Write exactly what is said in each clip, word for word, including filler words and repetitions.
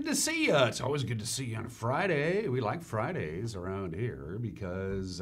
to see you. It's always good to see you on a Friday. We like Fridays around here because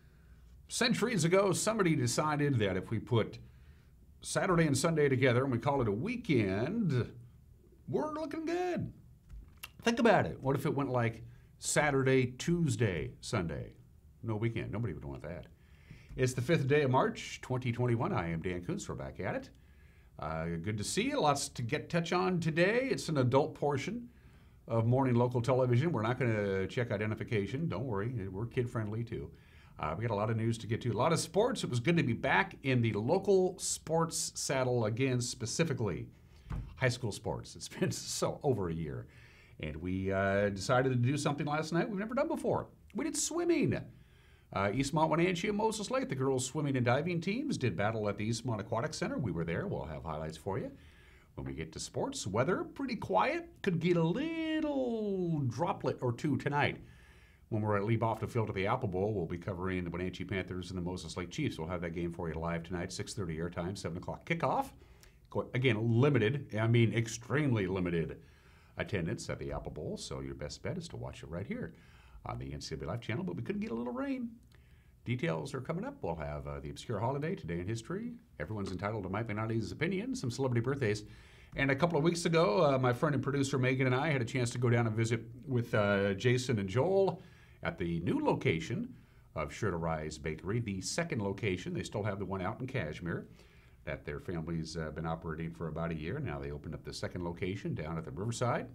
centuries ago, somebody decided that if we put Saturday and Sunday together and we call it a weekend, we're looking good. Think about it. What if it went like Saturday, Tuesday, Sunday? No weekend. Nobody would want that. It's the fifth day of March, twenty twenty-one. I am Dan Kuntz. We're back at it. Uh, good to see you. Lots to get touch on today. It's an adult portion of morning local television. We're not going to check identification. Don't worry. We're kid-friendly, too. Uh, we got a lot of news to get to. A lot of sports. It was good to be back in the local sports saddle again, specifically high school sports. It's been so over a year. And we uh, decided to do something last night we've never done before. We did swimming. Uh, Eastmont, Wenatchee, and Moses Lake, the girls' swimming and diving teams did battle at the Eastmont Aquatic Center. We were there. We'll have highlights for you. When we get to sports, weather, pretty quiet. Could get a little droplet or two tonight. When we're at Lee Bofta Field at the Apple Bowl, we'll be covering the Wenatchee Panthers and the Moses Lake Chiefs. We'll have that game for you live tonight, six thirty airtime, seven o'clock kickoff. Again, limited, I mean extremely limited attendance at the Apple Bowl, so your best bet is to watch it right here on the N C double A Live channel, but we couldn't get a little rain. Details are coming up. We'll have uh, the obscure holiday, today in history. Everyone's entitled to Mike Venotti's opinion, some celebrity birthdays. And a couple of weeks ago, uh, my friend and producer Megan and I had a chance to go down and visit with uh, Jason and Joel at the new location of Sure to Rise Bakery, the second location. They still have the one out in Kashmir that their family's uh, been operating for about a year. Now they opened up the second location down at the Riverside.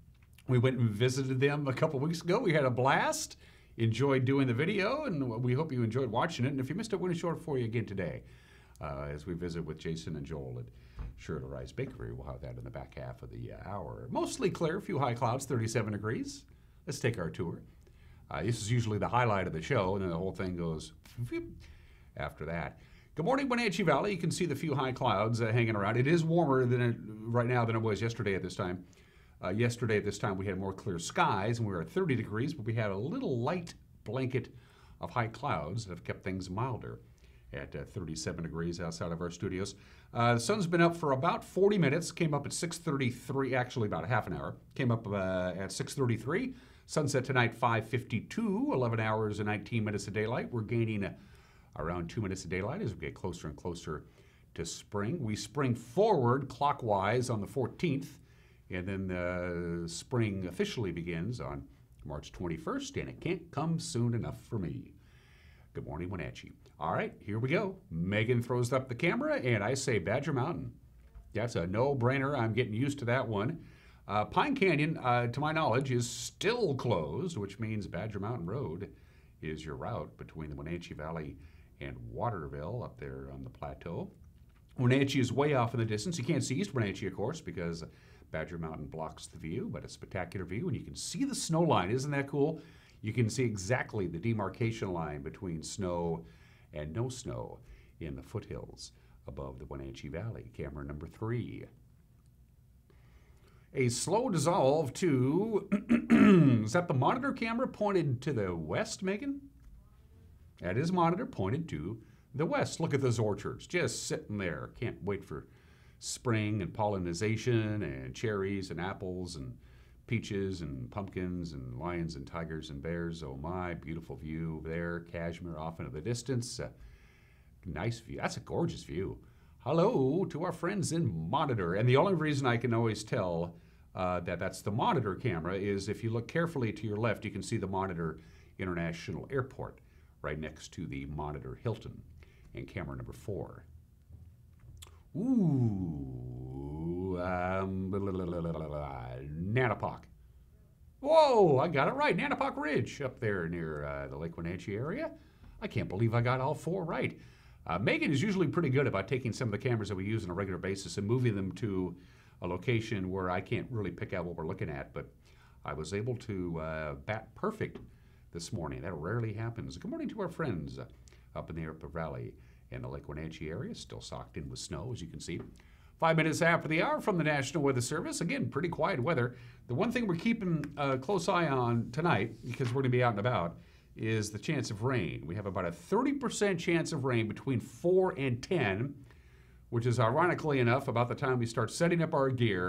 We went and visited them a couple weeks ago. We had a blast, enjoyed doing the video, and we hope you enjoyed watching it. And if you missed it, we're going to show it for you again today uh, as we visit with Jason and Joel at Sure to Rise Bakery. We'll have that in the back half of the uh, hour. Mostly clear, a few high clouds, thirty-seven degrees. Let's take our tour. Uh, this is usually the highlight of the show, and then the whole thing goes after that. Good morning, Wenatchee Valley. You can see the few high clouds uh, hanging around. It is warmer than it, right now than it was yesterday at this time. Uh, yesterday at this time, we had more clear skies, and we were at thirty degrees, but we had a little light blanket of high clouds that have kept things milder at uh, thirty-seven degrees outside of our studios. Uh, the sun's been up for about forty minutes, came up at six thirty-three, actually about a half an hour, came up uh, at six thirty-three. Sunset tonight, five fifty-two, eleven hours and nineteen minutes of daylight. We're gaining uh, around two minutes of daylight as we get closer and closer to spring. We spring forward clockwise on the fourteenth, and then uh, spring officially begins on March twenty-first, and it can't come soon enough for me. Good morning, Wenatchee. All right, here we go. Megan throws up the camera, and I say Badger Mountain. That's a no-brainer. I'm getting used to that one. Uh, Pine Canyon, uh, to my knowledge, is still closed, which means Badger Mountain Road is your route between the Wenatchee Valley and Waterville up there on the plateau. Wenatchee is way off in the distance. You can't see East Wenatchee, of course, because Badger Mountain blocks the view, but a spectacular view, and you can see the snow line. Isn't that cool? You can see exactly the demarcation line between snow and no snow in the foothills above the Wenatchee Valley. Camera number three. A slow dissolve to, is that the monitor camera pointed to the west, Megan? That is monitor pointed to the west. Look at those orchards, just sitting there. Can't wait for spring and pollination and cherries and apples and peaches and pumpkins and lions and tigers and bears. Oh my, beautiful view there. Kashmir off into the distance. Uh, nice view. That's a gorgeous view. Hello to our friends in Monitor. And the only reason I can always tell uh, that that's the Monitor camera is if you look carefully to your left, you can see the Monitor International Airport right next to the Monitor Hilton. And camera number four. Ooh, um, Nanapoc. Whoa, I got it right. Nanapoc Ridge up there near uh, the Lake Wenatchee area. I can't believe I got all four right. Uh, Megan is usually pretty good about taking some of the cameras that we use on a regular basis and moving them to a location where I can't really pick out what we're looking at, but I was able to uh, bat perfect this morning. That rarely happens. Good morning to our friends uh, up in the Upper Valley and the Lake Wenatchee area, still socked in with snow, as you can see. Five minutes after the hour from the National Weather Service. Again, pretty quiet weather. The one thing we're keeping a close eye on tonight, because we're going to be out and about, is the chance of rain. We have about a thirty percent chance of rain between four and ten, which is ironically enough about the time we start setting up our gear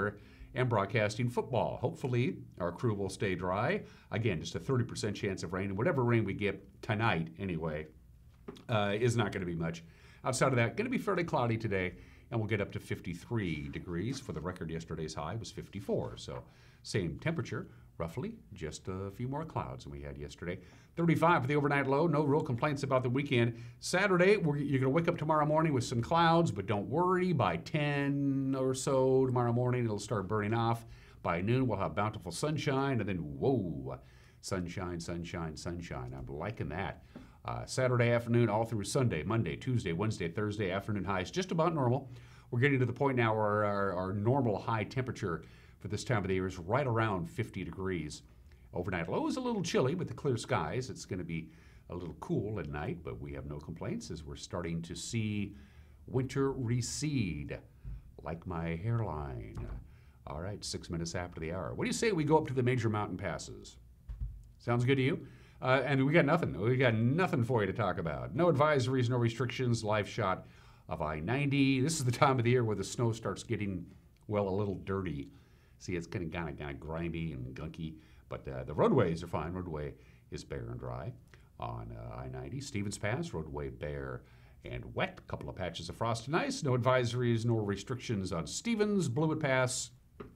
and broadcasting football. Hopefully, our crew will stay dry. Again, just a thirty percent chance of rain. And whatever rain we get tonight, anyway, uh, is not going to be much. Outside of that, going to be fairly cloudy today, and we'll get up to fifty-three degrees. For the record, yesterday's high was fifty-four. So same temperature, roughly, just a few more clouds than we had yesterday. thirty-five for the overnight low. No real complaints about the weekend. Saturday, we're, you're going to wake up tomorrow morning with some clouds, but don't worry. By ten or so tomorrow morning, it'll start burning off. By noon, we'll have bountiful sunshine, and then, whoa, sunshine, sunshine, sunshine. I'm liking that. Uh, Saturday afternoon all through Sunday, Monday, Tuesday, Wednesday, Thursday, afternoon highs just about normal. We're getting to the point now where our, our normal high temperature for this time of the year is right around fifty degrees. Overnight low is a little chilly with the clear skies. It's going to be a little cool at night, but we have no complaints as we're starting to see winter recede, like my hairline. All right, six minutes after the hour. What do you say we go up to the major mountain passes? Sounds good to you? Uh, and we got nothing. We got nothing for you to talk about. No advisories, no restrictions. Live shot of I ninety. This is the time of the year where the snow starts getting, well, a little dirty. See, it's kind of kind of, kind of grimy and gunky, but uh, the roadways are fine. Roadway is bare and dry on uh, I ninety. Stevens Pass, roadway bare and wet. A couple of patches of frost and ice. No advisories, no restrictions on Stevens. Blewett Pass,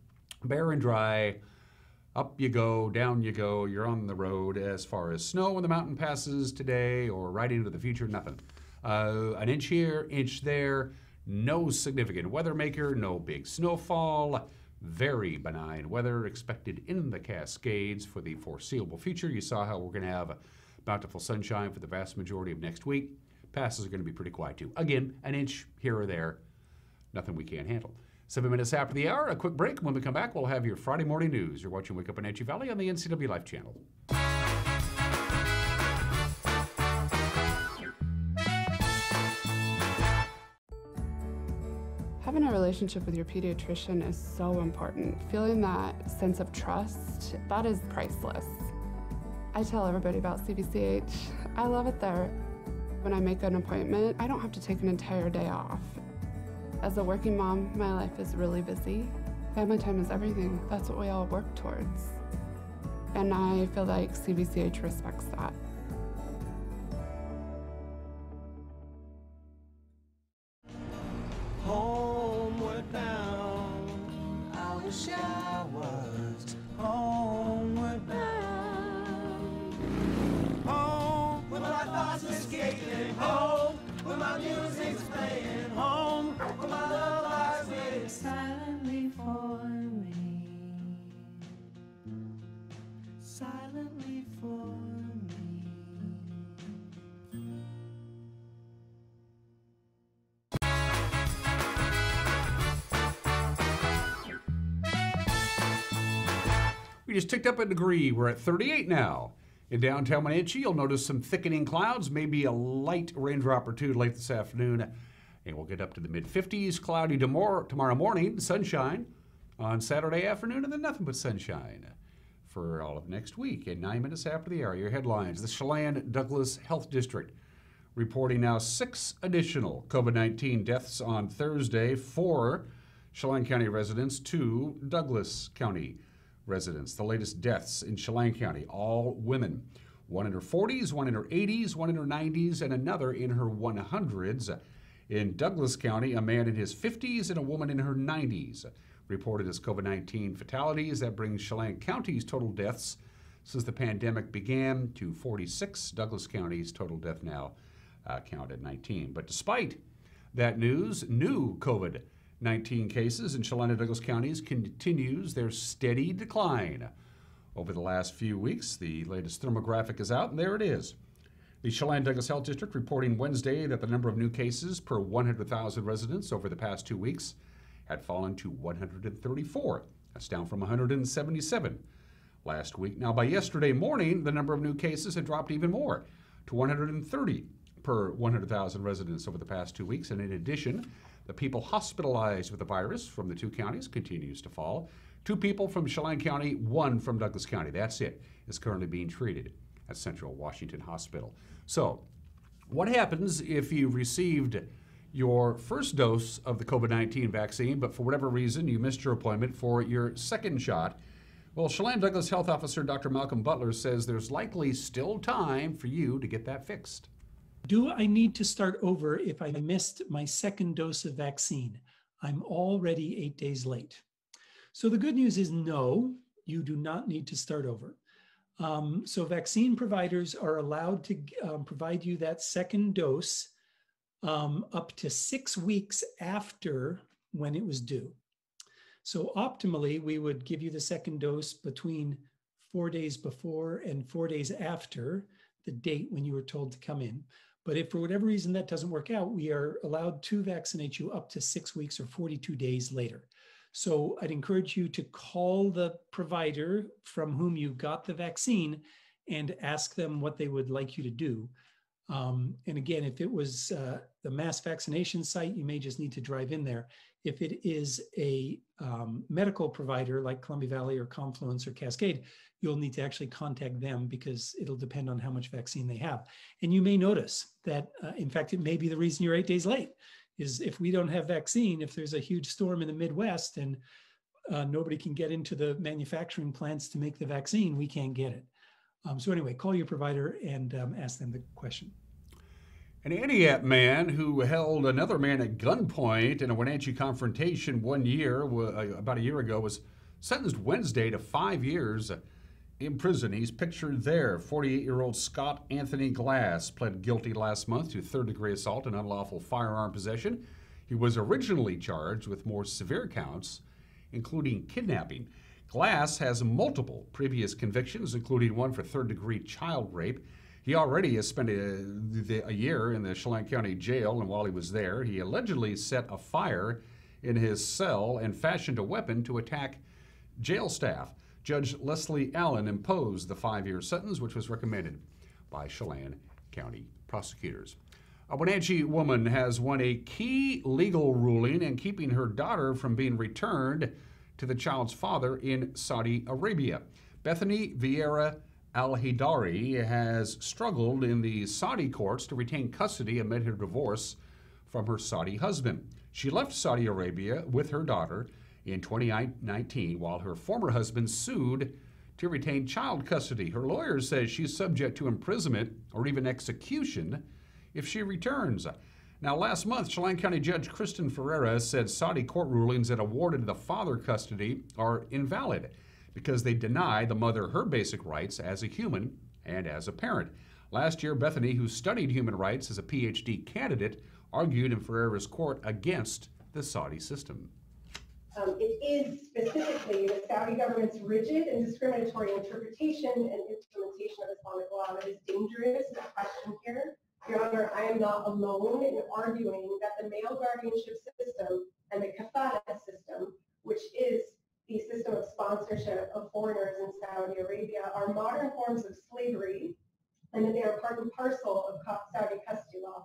bare and dry. Up you go, down you go, you're on the road. As far as snow on the mountain passes today or right into the future, nothing. Uh, an inch here, inch there, no significant weather maker, no big snowfall. Very benign weather expected in the Cascades for the foreseeable future. You saw how we're going to have bountiful sunshine for the vast majority of next week. Passes are going to be pretty quiet too. Again, an inch here or there, nothing we can't handle. Seven minutes after the hour, a quick break. When we come back, we'll have your Friday morning news. You're watching Wake Up Wenatchee Valley on the N C W Life channel. Having a relationship with your pediatrician is so important. Feeling that sense of trust, that is priceless. I tell everybody about C V C H. I love it there. When I make an appointment, I don't have to take an entire day off. As a working mom, my life is really busy. Family time is everything. That's what we all work towards. And I feel like C V C H respects that. Homeward bound, I wish I was homeward bound. Home, where my thoughts escaping. Home, where my music's playing. Home, where my love lies waiting silently for me. Silently for me. We just ticked up a degree. We're at thirty-eight now. In downtown Wenatchee, you'll notice some thickening clouds, maybe a light raindrop or two late this afternoon. And we'll get up to the mid fifties. Cloudy tomorrow, tomorrow morning, sunshine on Saturday afternoon, and then nothing but sunshine for all of next week. And nine minutes after the hour, your headlines. The Chelan-Douglas Health District reporting now six additional COVID nineteen deaths on Thursday. Four Chelan County residents, two Douglas County residents. The latest deaths in Chelan County, all women. One in her forties, one in her eighties, one in her nineties, and another in her hundreds. In Douglas County, a man in his fifties and a woman in her nineties reported as COVID nineteen fatalities. That brings Chelan County's total deaths since the pandemic began to forty-six. Douglas County's total death now uh, count at nineteen. But despite that news, new COVID nineteen cases in Chelan and Douglas counties continues their steady decline. Over the last few weeks, the latest thermographic is out, and there it is. The Chelan-Douglas Health District reporting Wednesday that the number of new cases per one hundred thousand residents over the past two weeks had fallen to one hundred thirty-four. That's down from one hundred seventy-seven last week. Now, by yesterday morning, the number of new cases had dropped even more to one hundred thirty per one hundred thousand residents over the past two weeks. And in addition, the people hospitalized with the virus from the two counties continues to fall. Two people from Chelan County, one from Douglas County. That's it. Is currently being treated at Central Washington Hospital. So, what happens if you received your first dose of the COVID nineteen vaccine, but for whatever reason you missed your appointment for your second shot. Well, Chelan Douglas Health Officer Doctor Malcolm Butler says there's likely still time for you to get that fixed. Do I need to start over if I missed my second dose of vaccine? I'm already eight days late. So the good news is no, you do not need to start over. Um, so vaccine providers are allowed to um, provide you that second dose um, up to six weeks after when it was due. So optimally, we would give you the second dose between four days before and four days after the date when you were told to come in. But if for whatever reason that doesn't work out, we are allowed to vaccinate you up to six weeks or forty-two days later. So I'd encourage you to call the provider from whom you got the vaccine and ask them what they would like you to do. Um, and again, if it was uh, the mass vaccination site, you may just need to drive in there. If it is a um, medical provider like Columbia Valley or Confluence or Cascade, you'll need to actually contact them because it'll depend on how much vaccine they have. And you may notice that, uh, in fact, it may be the reason you're eight days late, is if we don't have vaccine, if there's a huge storm in the Midwest and uh, nobody can get into the manufacturing plants to make the vaccine, we can't get it. Um, so anyway, call your provider and um, ask them the question. An Antioch man who held another man at gunpoint in a Wenatchee confrontation one year, about a year ago, was sentenced Wednesday to five years in prison. He's pictured there. forty-eight-year-old Scott Anthony Glass pled guilty last month to third-degree assault and unlawful firearm possession. He was originally charged with more severe counts, including kidnapping. Glass has multiple previous convictions, including one for third-degree child rape. He already has spent a, a year in the Chelan County Jail, and while he was there, he allegedly set a fire in his cell and fashioned a weapon to attack jail staff. Judge Leslie Allen imposed the five-year sentence, which was recommended by Chelan County prosecutors. A Wenatchee woman has won a key legal ruling in keeping her daughter from being returned to the child's father in Saudi Arabia. Bethany Vieira Al-Hidari has struggled in the Saudi courts to retain custody amid her divorce from her Saudi husband. She left Saudi Arabia with her daughter in twenty nineteen while her former husband sued to retain child custody. Her lawyer says she's subject to imprisonment or even execution if she returns. Now, last month, Chelan County Judge Kristen Ferreira said Saudi court rulings that awarded the father custody are invalid because they deny the mother her basic rights as a human and as a parent. Last year, Bethany, who studied human rights as a P H D candidate, argued in Ferreira's court against the Saudi system. Um, it is specifically the Saudi government's rigid and discriminatory interpretation and implementation of Islamic law that is dangerous and a question here. Your Honor, I am not alone in arguing that the male guardianship system and the kafala system, which is the system of sponsorship of foreigners in Saudi Arabia, are modern forms of slavery, and that they are part and parcel of Saudi custody law.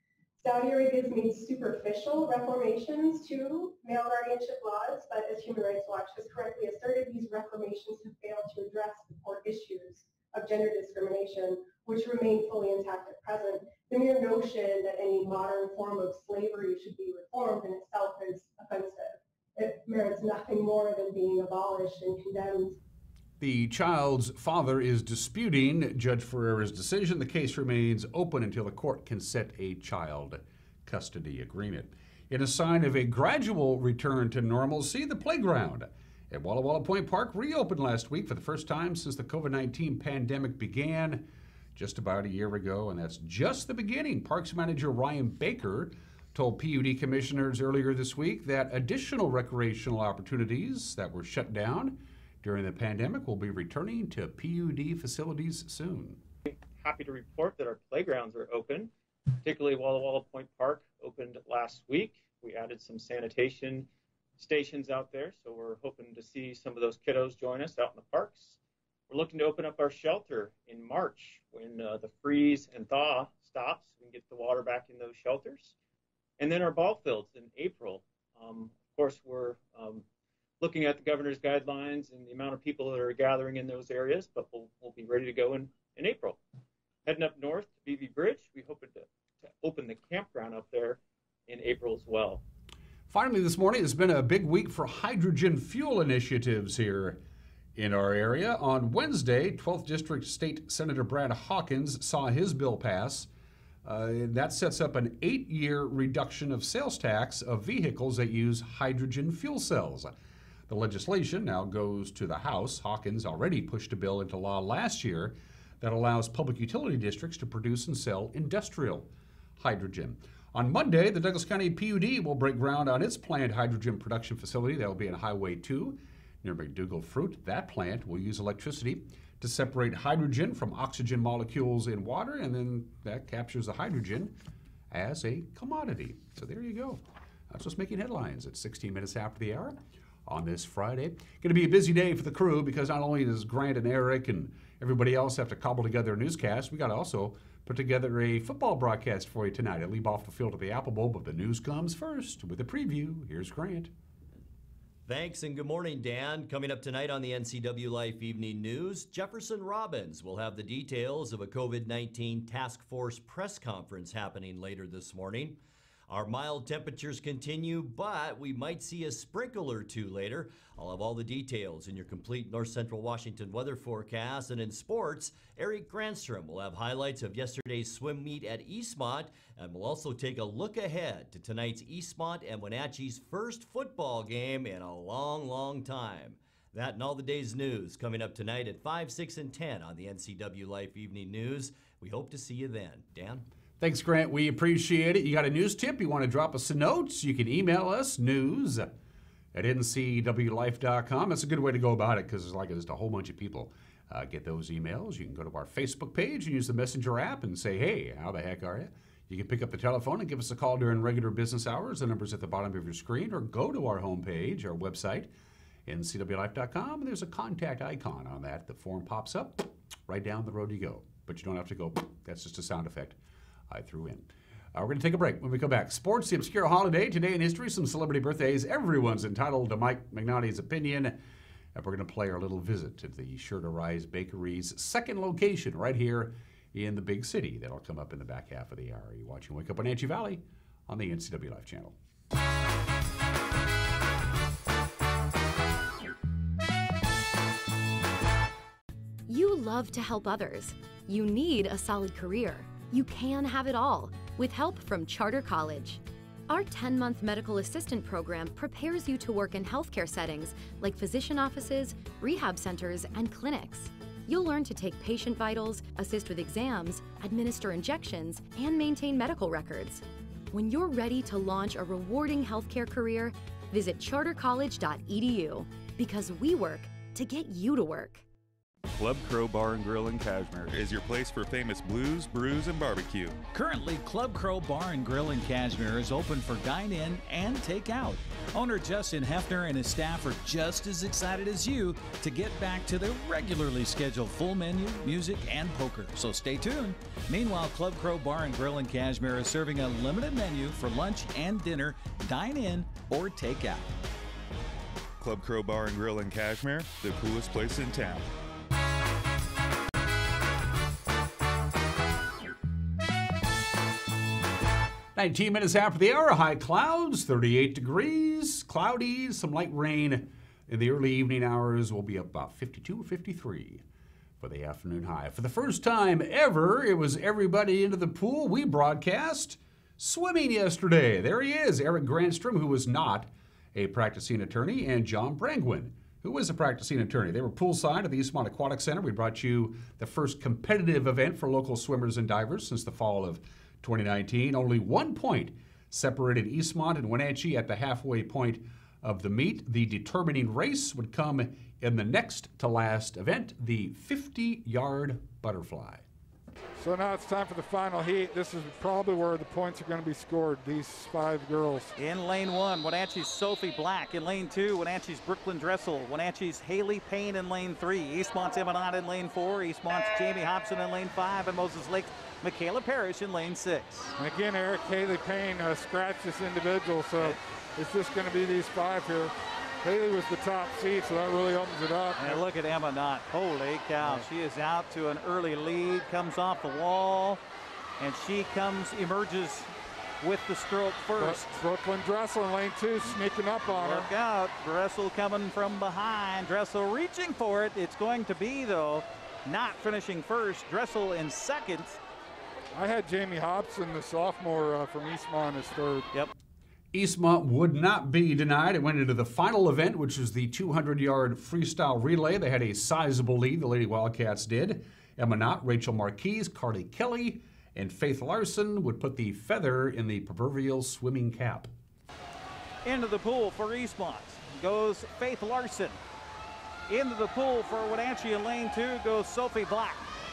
Saudi Arabia has made superficial reformations to male guardianship laws, but as Human Rights Watch has correctly asserted, these reformations have failed to address the core issues of gender discrimination, which remain fully intact at present. The mere notion that any modern form of slavery should be reformed in itself is offensive. It merits nothing more than being abolished and condemned. The child's father is disputing Judge Ferreira's decision. The case remains open until the court can set a child custody agreement. In a sign of a gradual return to normalcy, the playground at Walla Walla Point Park reopened last week for the first time since the COVID nineteen pandemic began just about a year ago, and that's just the beginning. Parks Manager Ryan Baker told P U D commissioners earlier this week that additional recreational opportunities that were shut down during the pandemic will be returning to P U D facilities soon. Happy to report that our playgrounds are open, particularly Walla Walla Point Park opened last week. We added some sanitation stations out there, so we're hoping to see some of those kiddos join us out in the parks. We're looking to open up our shelter in March when uh, the freeze and thaw stops. We can get the water back in those shelters. And then our ball fields in April. Um, of course, we're um, looking at the governor's guidelines and the amount of people that are gathering in those areas, but we'll, we'll be ready to go in, in April. Heading up north to B V Bridge, we hope to, to open the campground up there in April as well. Finally, this morning, it's been a big week for hydrogen fuel initiatives here in our area. On Wednesday, twelfth District State Senator Brad Hawkins saw his bill pass. Uh, that sets up an eight-year reduction of sales tax of vehicles that use hydrogen fuel cells. The legislation now goes to the House. Hawkins already pushed a bill into law last year that allows public utility districts to produce and sell industrial hydrogen. On Monday, the Douglas County P U D will break ground on its planned hydrogen production facility that will be on Highway two near McDougall Fruit. That plant will use electricity to separate hydrogen from oxygen molecules in water, and then that captures the hydrogen as a commodity. So there you go. That's what's making headlines at sixteen minutes after the hour on this Friday. Going to be a busy day for the crew because not only does Grant and Eric and everybody else have to cobble together a newscast, we got to also put together a football broadcast for you tonight. I'll leave off the field at the Apple Bowl, but the news comes first with a preview. Here's Grant. Thanks and good morning, Dan. Coming up tonight on the N C W Life Evening News, Jefferson Robbins will have the details of a COVID nineteen task force press conference happening later this morning. Our mild temperatures continue, but we might see a sprinkle or two later. I'll have all the details in your complete North Central Washington weather forecast. And in sports, Eric Granstrom will have highlights of yesterday's swim meet at Eastmont, and we'll also take a look ahead to tonight's Eastmont and Wenatchee's first football game in a long, long time. That and all the day's news coming up tonight at five, six, and ten on the N C W Life Evening News. We hope to see you then. Dan? Thanks, Grant. We appreciate it. You got a news tip? You want to drop us a note? You can email us, news at N C W life dot com. That's a good way to go about it because it's like just a whole bunch of people uh, get those emails. You can go to our Facebook page and use the Messenger app and say, hey, how the heck are you? You can pick up the telephone and give us a call during regular business hours. The number's at the bottom of your screen, or go to our homepage, our website, N C W life dot com, and there's a contact icon on that. The form pops up. Right down the road you go. But you don't have to go. That's just a sound effect I threw in. Uh, we're going to take a break. When we come back, sports, the obscure holiday, today in history, some celebrity birthdays. Everyone's entitled to Mike McNalty's opinion. And we're going to play our little visit to the Sure to Rise Bakery's second location right here in the big city. That'll come up in the back half of the hour. You're watching Wake Up Wenatchee Valley on the N C W Life channel. You love to help others. You need a solid career. You can have it all with help from Charter College. Our ten-month medical assistant program prepares you to work in healthcare settings like physician offices, rehab centers, and clinics. You'll learn to take patient vitals, assist with exams, administer injections, and maintain medical records. When you're ready to launch a rewarding healthcare career, visit charter college dot e d u because we work to get you to work. Club Crow Bar and Grill in Cashmere is your place for famous blues, brews, and barbecue. Currently, Club Crow Bar and Grill in Cashmere is open for dine-in and take-out. Owner Justin Hefner and his staff are just as excited as you to get back to their regularly scheduled full menu, music, and poker, so stay tuned. Meanwhile, Club Crow Bar and Grill in Cashmere is serving a limited menu for lunch and dinner, dine-in or take-out. Club Crow Bar and Grill in Cashmere, the coolest place in town. nineteen minutes after the hour, high clouds, thirty-eight degrees, cloudy, some light rain in the early evening hours. Will be about fifty-two or fifty-three for the afternoon high. For the first time ever, it was everybody into the pool. We broadcast swimming yesterday. There he is, Eric Granstrom, who was not a practicing attorney, and John Brangwin, who was a practicing attorney. They were poolside at the Eastmont Aquatic Center. We brought you the first competitive event for local swimmers and divers since the fall of twenty nineteen. Only one point separated Eastmont and Wenatchee at the halfway point of the meet. The determining race would come in the next to last event, the fifty-yard butterfly. So now it's time for the final heat. This is probably where the points are going to be scored, these five girls. In lane one, Wenatchee's Sophie Black. In lane two, Wenatchee's Brooklyn Dressel. Wenatchee's Haley Payne in lane three. Eastmont's Emanat in lane four. Eastmont's Jamie Hobson in lane five. And Moses Lake's Michaela Parrish in lane six. And again, Eric, Haley Payne uh, scratched this individual, so it's just going to be these five here. Haley was the top seed, so that really opens it up. And look at Emma Knott. Holy cow. Yeah. She is out to an early lead, comes off the wall, and she comes, emerges with the stroke first. Brooklyn Dressel in lane two, sneaking up on her. Look out. Dressel coming from behind. Dressel reaching for it. It's going to be, though, not finishing first. Dressel in second. I had Jamie Hobson, the sophomore uh, from Eastmont, as third. Yep. Eastmont would not be denied. It went into the final event, which was the two hundred yard freestyle relay. They had a sizable lead, the Lady Wildcats did. Emma Knott, Rachel Marquise, Carly Kelly, and Faith Larson would put the feather in the proverbial swimming cap. Into the pool for Eastmont goes Faith Larson. Into the pool for Wenatchee in lane two goes Sophie Black.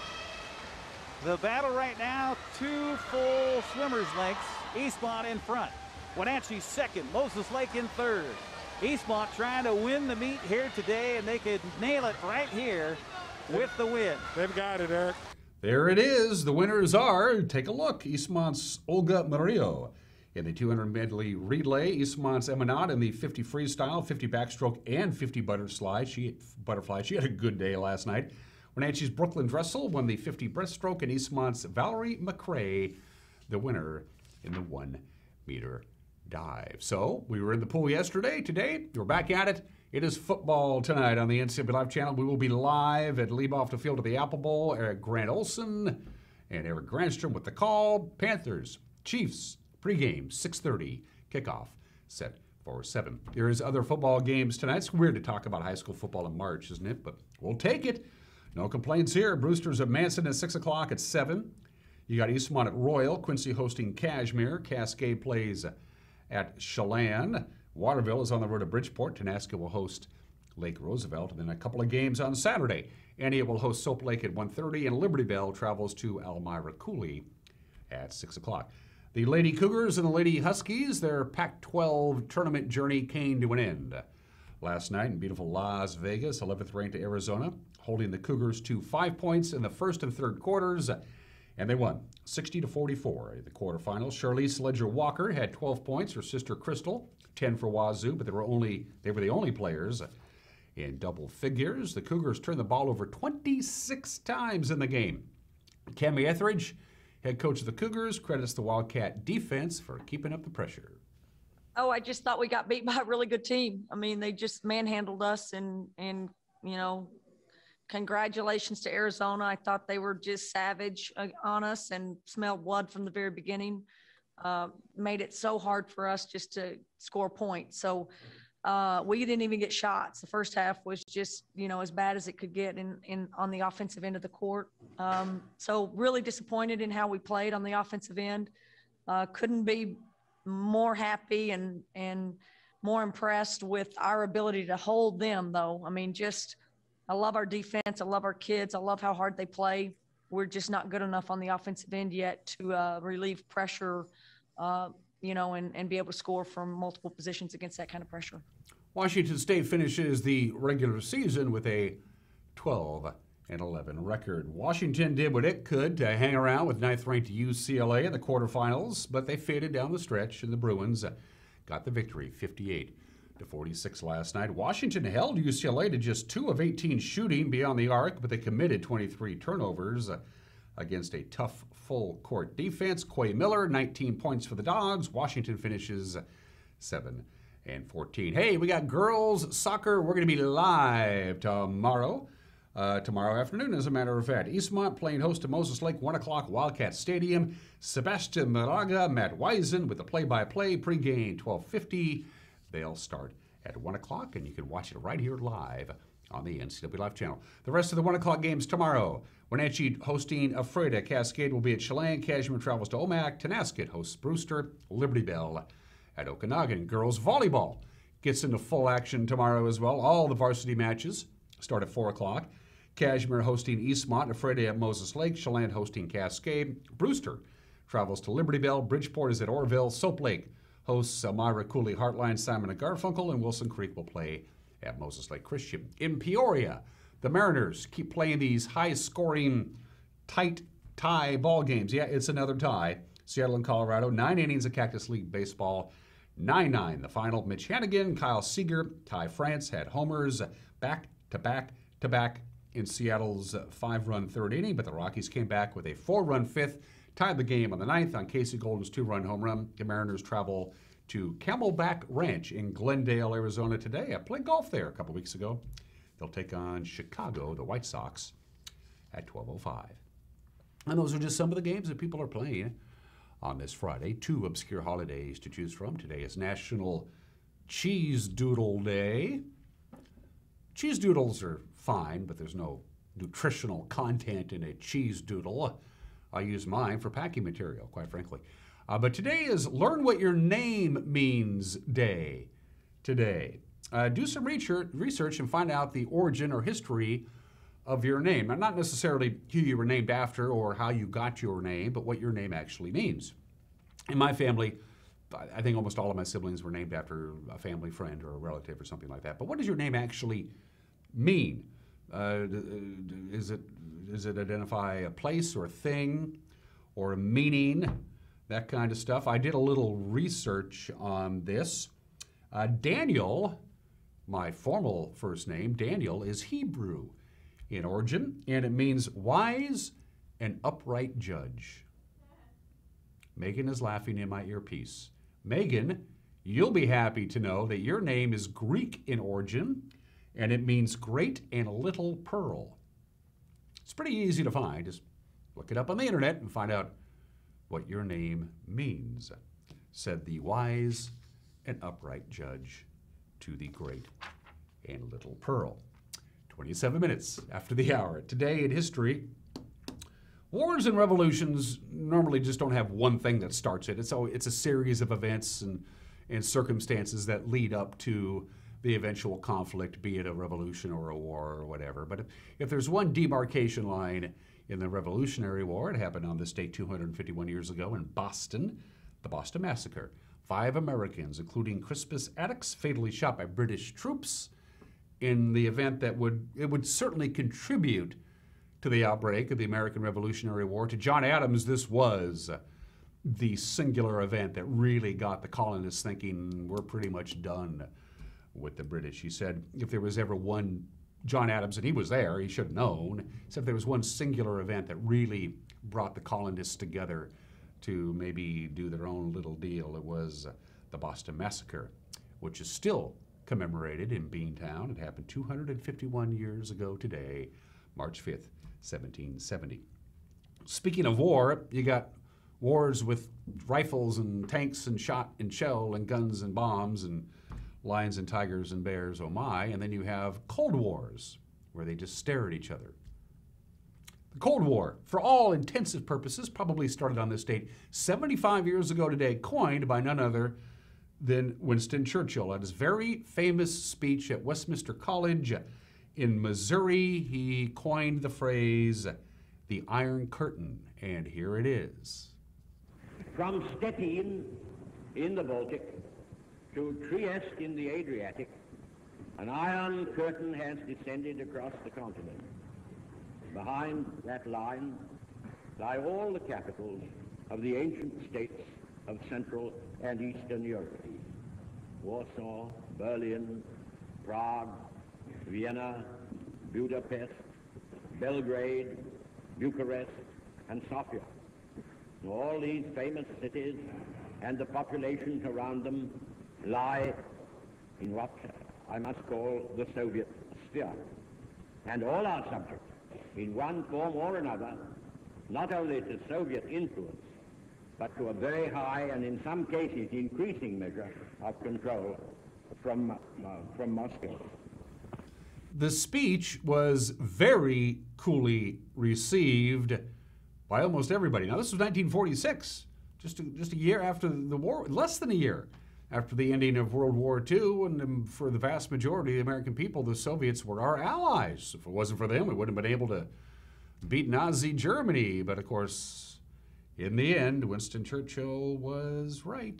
The battle right now, two full swimmers' lengths. Eastmont in front. Wenatchee second, Moses Lake in third. Eastmont trying to win the meet here today, and they could nail it right here with the win. They've got it, Eric. There it is. The winners are, take a look, Eastmont's Olga Murillo. In the two hundred medley relay, Eastmont's Emma Knott in the fifty freestyle, fifty backstroke, and fifty butterfly. She, butterfly. She had a good day last night. Wenatchee's Brooklyn Dressel won the fifty breaststroke, and Eastmont's Valerie McCrae, the winner in the one meter dive. So we were in the pool yesterday. Today, we're back at it. It is football tonight on the N C double A Live channel. We will be live at Lieboff to Field of the Apple Bowl. Eric Grant Olson and Eric Grandstrom with the call. Panthers, Chiefs, pregame, six thirty. Kickoff set for seven. There is other football games tonight. It's weird to talk about high school football in March, isn't it? But we'll take it. No complaints here. Brewsters of Manson at six o'clock at seven. You got Eastmont at Royal. Quincy hosting Cashmere. Cascade plays at Chelan. Waterville is on the road to Bridgeport. Tenaska will host Lake Roosevelt. And then a couple of games on Saturday. Antioch will host Soap Lake at one thirty, and Liberty Bell travels to Elmira Cooley at six o'clock. The Lady Cougars and the Lady Huskies, their Pac twelve tournament journey came to an end last night in beautiful Las Vegas, eleventh ranked Arizona, holding the Cougars to five points in the first and third quarters, and they won sixty to forty-four in the quarterfinals. Charlize Ledger-Walker had twelve points. Her sister Crystal, ten for Wazoo, but they were only they were the only players in double figures. The Cougars turned the ball over twenty-six times in the game. Cammie Etheridge, head coach of the Cougars, credits the Wildcat defense for keeping up the pressure. Oh, I just thought we got beat by a really good team. I mean, they just manhandled us, and, and you know, congratulations to Arizona. I thought they were just savage on us and smelled blood from the very beginning. Uh, made it so hard for us just to score points. So uh, we didn't even get shots. The first half was just, you know, as bad as it could get in, in on the offensive end of the court. Um, so really disappointed in how we played on the offensive end. Uh, couldn't be more happy and and more impressed with our ability to hold them, though. I mean, just I love our defense. I love our kids. I love how hard they play. We're just not good enough on the offensive end yet to uh, relieve pressure, uh, you know, and, and be able to score from multiple positions against that kind of pressure. Washington State finishes the regular season with a twelve and eleven record. Washington did what it could to hang around with ninth-ranked U C L A in the quarterfinals, but they faded down the stretch, and the Bruins got the victory, fifty-eight to forty-six last night. Washington held U C L A to just two of eighteen shooting beyond the arc, but they committed twenty-three turnovers against a tough full-court defense. Quay Miller, nineteen points for the Dogs. Washington finishes seven and fourteen. Hey, we got girls soccer. We're going to be live tomorrow. Uh, tomorrow afternoon, as a matter of fact. Eastmont playing host to Moses Lake, one o'clock, Wildcat Stadium. Sebastian Moraga, Matt Wiesen with the play-by-play pregame, twelve fifty. They'll start at one o'clock, and you can watch it right here live on the N C double A Live channel. The rest of the one o'clock games tomorrow. Wenatchee hosting Ephrata. Cascade will be at Chelan. Cashmere travels to Omak. Tenasket hosts Brewster. Liberty Bell at Okanagan. Girls volleyball gets into full action tomorrow as well. All the varsity matches start at four o'clock. Cashmere hosting Eastmont, Ephrata at Moses Lake, Chelan hosting Cascade. Brewster travels to Liberty Bell. Bridgeport is at Orville. Soap Lake hosts Elmira Cooley, Heartline, Simon and Garfunkel, and Wilson Creek will play at Moses Lake Christian. In Peoria, the Mariners keep playing these high-scoring, tight tie ball games. Yeah, it's another tie. Seattle and Colorado, nine innings of Cactus League baseball, nine nine. The final, Mitch Hannigan, Kyle Seager, Ty France had homers back-to-back-to-back in Seattle's five-run third inning, but the Rockies came back with a four-run fifth tied the game on the ninth on Casey Golden's two-run home run. The Mariners travel to Camelback Ranch in Glendale, Arizona today. I played golf there a couple weeks ago. They'll take on Chicago, the White Sox, at twelve oh five. And those are just some of the games that people are playing on this Friday. Two obscure holidays to choose from. Today is National Cheese Doodle Day. Cheese doodles are fine, but there's no nutritional content in a cheese doodle. I use mine for packing material, quite frankly. Uh, but today is Learn What Your Name Means Day. Today. Uh, do some research, research and find out the origin or history of your name. Now, not necessarily who you were named after or how you got your name, but what your name actually means. In my family, I think almost all of my siblings were named after a family friend or a relative or something like that. But what does your name actually mean? Uh, is it, does it identify a place or a thing or a meaning? That kind of stuff. I did a little research on this. Uh, Daniel, my formal first name, Daniel, is Hebrew in origin, and it means wise and upright judge. Megan is laughing in my earpiece. Megan, you'll be happy to know that your name is Greek in origin, and it means great and little pearl. It's pretty easy to find. Just look it up on the internet and find out what your name means, said the wise and upright judge to the great and little pearl. twenty-seven minutes after the hour. Today in history, wars and revolutions normally just don't have one thing that starts it. It's a, it's a series of events and, and circumstances that lead up to the eventual conflict, be it a revolution or a war or whatever. But if, if there's one demarcation line in the Revolutionary War, it happened on this date two hundred fifty-one years ago in Boston, the Boston Massacre. Five Americans, including Crispus Attucks, fatally shot by British troops in the event that would, it would certainly contribute to the outbreak of the American Revolutionary War. To John Adams, this was the singular event that really got the colonists thinking, we're pretty much done with the British. He said, if there was ever one, John Adams, and he was there, he should have known, he said if there was one singular event that really brought the colonists together to maybe do their own little deal, it was the Boston Massacre, which is still commemorated in Beantown. It happened two hundred fifty-one years ago today, March fifth, seventeen seventy. Speaking of war, you got wars with rifles and tanks and shot and shell and guns and bombs and lions and tigers and bears, oh my, and then you have Cold Wars, where they just stare at each other. The Cold War, for all intensive purposes, probably started on this date seventy-five years ago today, coined by none other than Winston Churchill. At his very famous speech at Westminster College in Missouri, he coined the phrase, the Iron Curtain, and here it is. From Stettin in the Baltic to Trieste in the Adriatic, an iron curtain has descended across the continent. Behind that line lie all the capitals of the ancient states of Central and Eastern Europe. Warsaw, Berlin, Prague, Vienna, Budapest, Belgrade, Bucharest, and Sofia. All these famous cities and the populations around them lie in what I must call the Soviet sphere. And all are subject, in one form or another, not only to Soviet influence, but to a very high and in some cases increasing measure of control from, uh, from Moscow. The speech was very coolly received by almost everybody. Now, this was nineteen forty-six, just a, just a year after the war, less than a year after the ending of World War Two, and um, for the vast majority of the American people, the Soviets were our allies. If it wasn't for them, we wouldn't have been able to beat Nazi Germany. But of course, in the end, Winston Churchill was right.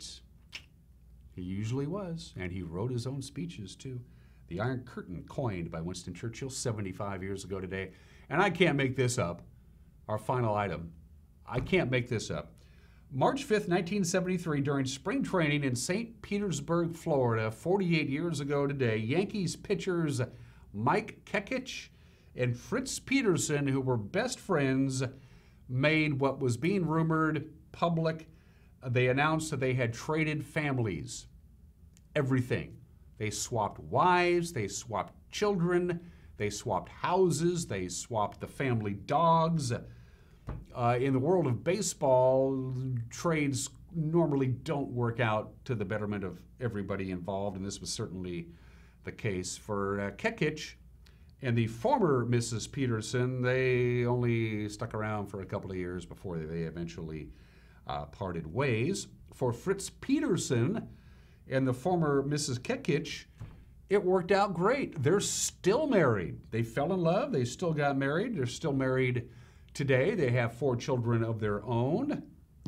He usually was, and he wrote his own speeches too. The Iron Curtain, coined by Winston Churchill seventy-five years ago today. And I can't make this up. Our final item. I can't make this up. March fifth, nineteen seventy-three, during spring training in Saint Petersburg, Florida, forty-eight years ago today, Yankees pitchers Mike Kekich and Fritz Peterson, who were best friends, made what was being rumored public. They announced that they had traded families, everything. They swapped wives, they swapped children, they swapped houses, they swapped the family dogs. Uh, in the world of baseball, trades normally don't work out to the betterment of everybody involved, and this was certainly the case for uh, Kekich and the former Missus Peterson. They only stuck around for a couple of years before they eventually uh, parted ways. For Fritz Peterson and the former Missus Kekich, it worked out great. They're still married. They fell in love. They still got married. They're still married today. They have four children of their own.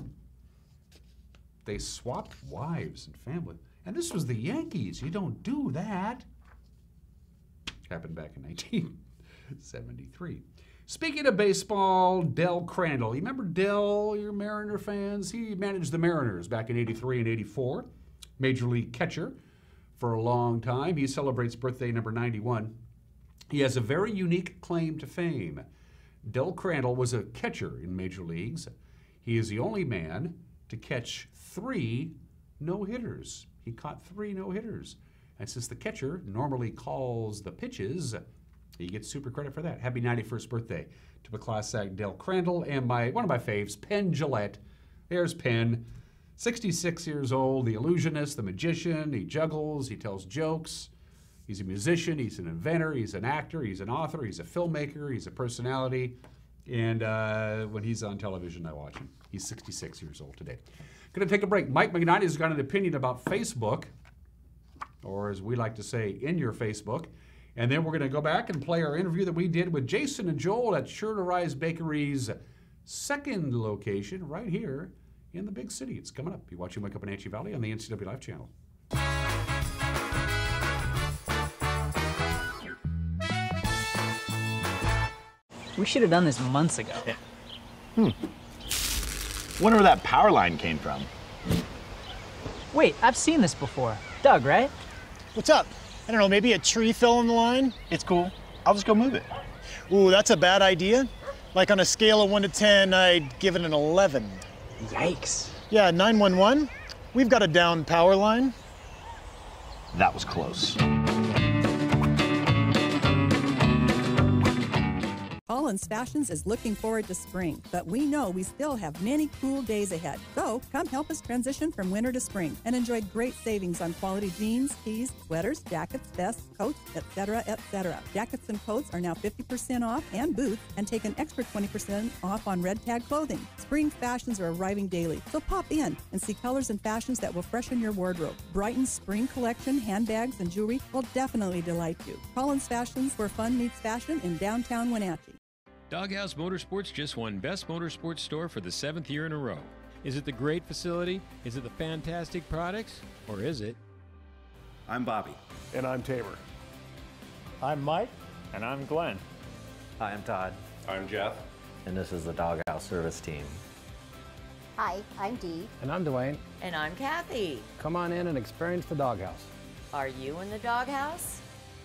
They swapped wives and family. And this was the Yankees. You don't do that. Happened back in nineteen seventy-three. Speaking of baseball, Del Crandall. You remember Del, your Mariner fans? He managed the Mariners back in eighty-three and eighty-four. Major league catcher for a long time. He celebrates birthday number ninety-one. He has a very unique claim to fame. Del Crandall was a catcher in major leagues. He is the only man to catch three no-hitters. He caught three no-hitters. And since the catcher normally calls the pitches, he gets super credit for that. Happy ninety-first birthday to the class act Del Crandall and my one of my faves, Penn Jillette. There's Penn, sixty-six years old, the illusionist, the magician. He juggles, he tells jokes. He's a musician, he's an inventor, he's an actor, he's an author, he's a filmmaker, he's a personality. And uh, when he's on television, I watch him. He's sixty-six years old today. Going to take a break. Mike McKnight has got an opinion about Facebook, or as we like to say, in your Facebook. And then we're going to go back and play our interview that we did with Jason and Joel at Sure to Rise Bakery's second location right here in the big city. It's coming up. You're watching Wake Up in Wenatchee Valley on the N C W Live channel. We should have done this months ago. Yeah. Hmm. Wonder where that power line came from. Wait, I've seen this before. Doug, right? What's up? I don't know, maybe a tree fell in the line? It's cool. I'll just go move it. Ooh, that's a bad idea. Like on a scale of one to ten, I'd give it an eleven. Yikes. Yeah, nine one one. We've got a down power line. That was close. Collins Fashions is looking forward to spring, but we know we still have many cool days ahead. So come help us transition from winter to spring and enjoy great savings on quality jeans, tees, sweaters, jackets, vests, coats, et cetera, et cetera. Jackets and coats are now fifty percent off, and boots, and take an extra twenty percent off on red tag clothing. Spring fashions are arriving daily, so pop in and see colors and fashions that will freshen your wardrobe. Brighton's spring collection, handbags, and jewelry will definitely delight you. Collins Fashions, where fun meets fashion in downtown Wenatchee. Doghouse Motorsports just won Best Motorsports Store for the seventh year in a row. Is it the great facility? Is it the fantastic products? Or is it? I'm Bobby. And I'm Tamer. I'm Mike. And I'm Glenn. Hi, I'm Todd. I'm Jeff. And this is the Doghouse Service Team. Hi, I'm Dee. And I'm Dwayne. And I'm Kathy. Come on in and experience the Doghouse. Are you in the Doghouse?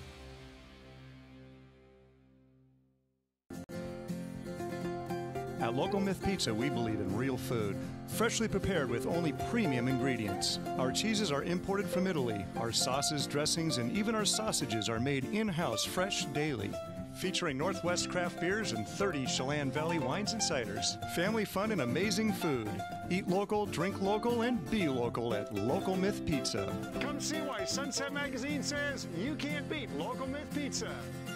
At Local Myth Pizza, we believe in real food, freshly prepared with only premium ingredients. Our cheeses are imported from Italy. Our sauces, dressings, and even our sausages are made in-house fresh daily. Featuring Northwest craft beers and thirty Chelan Valley wines and ciders. Family fun and amazing food. Eat local, drink local, and be local at Local Myth Pizza. Come see why Sunset Magazine says you can't beat Local Myth Pizza.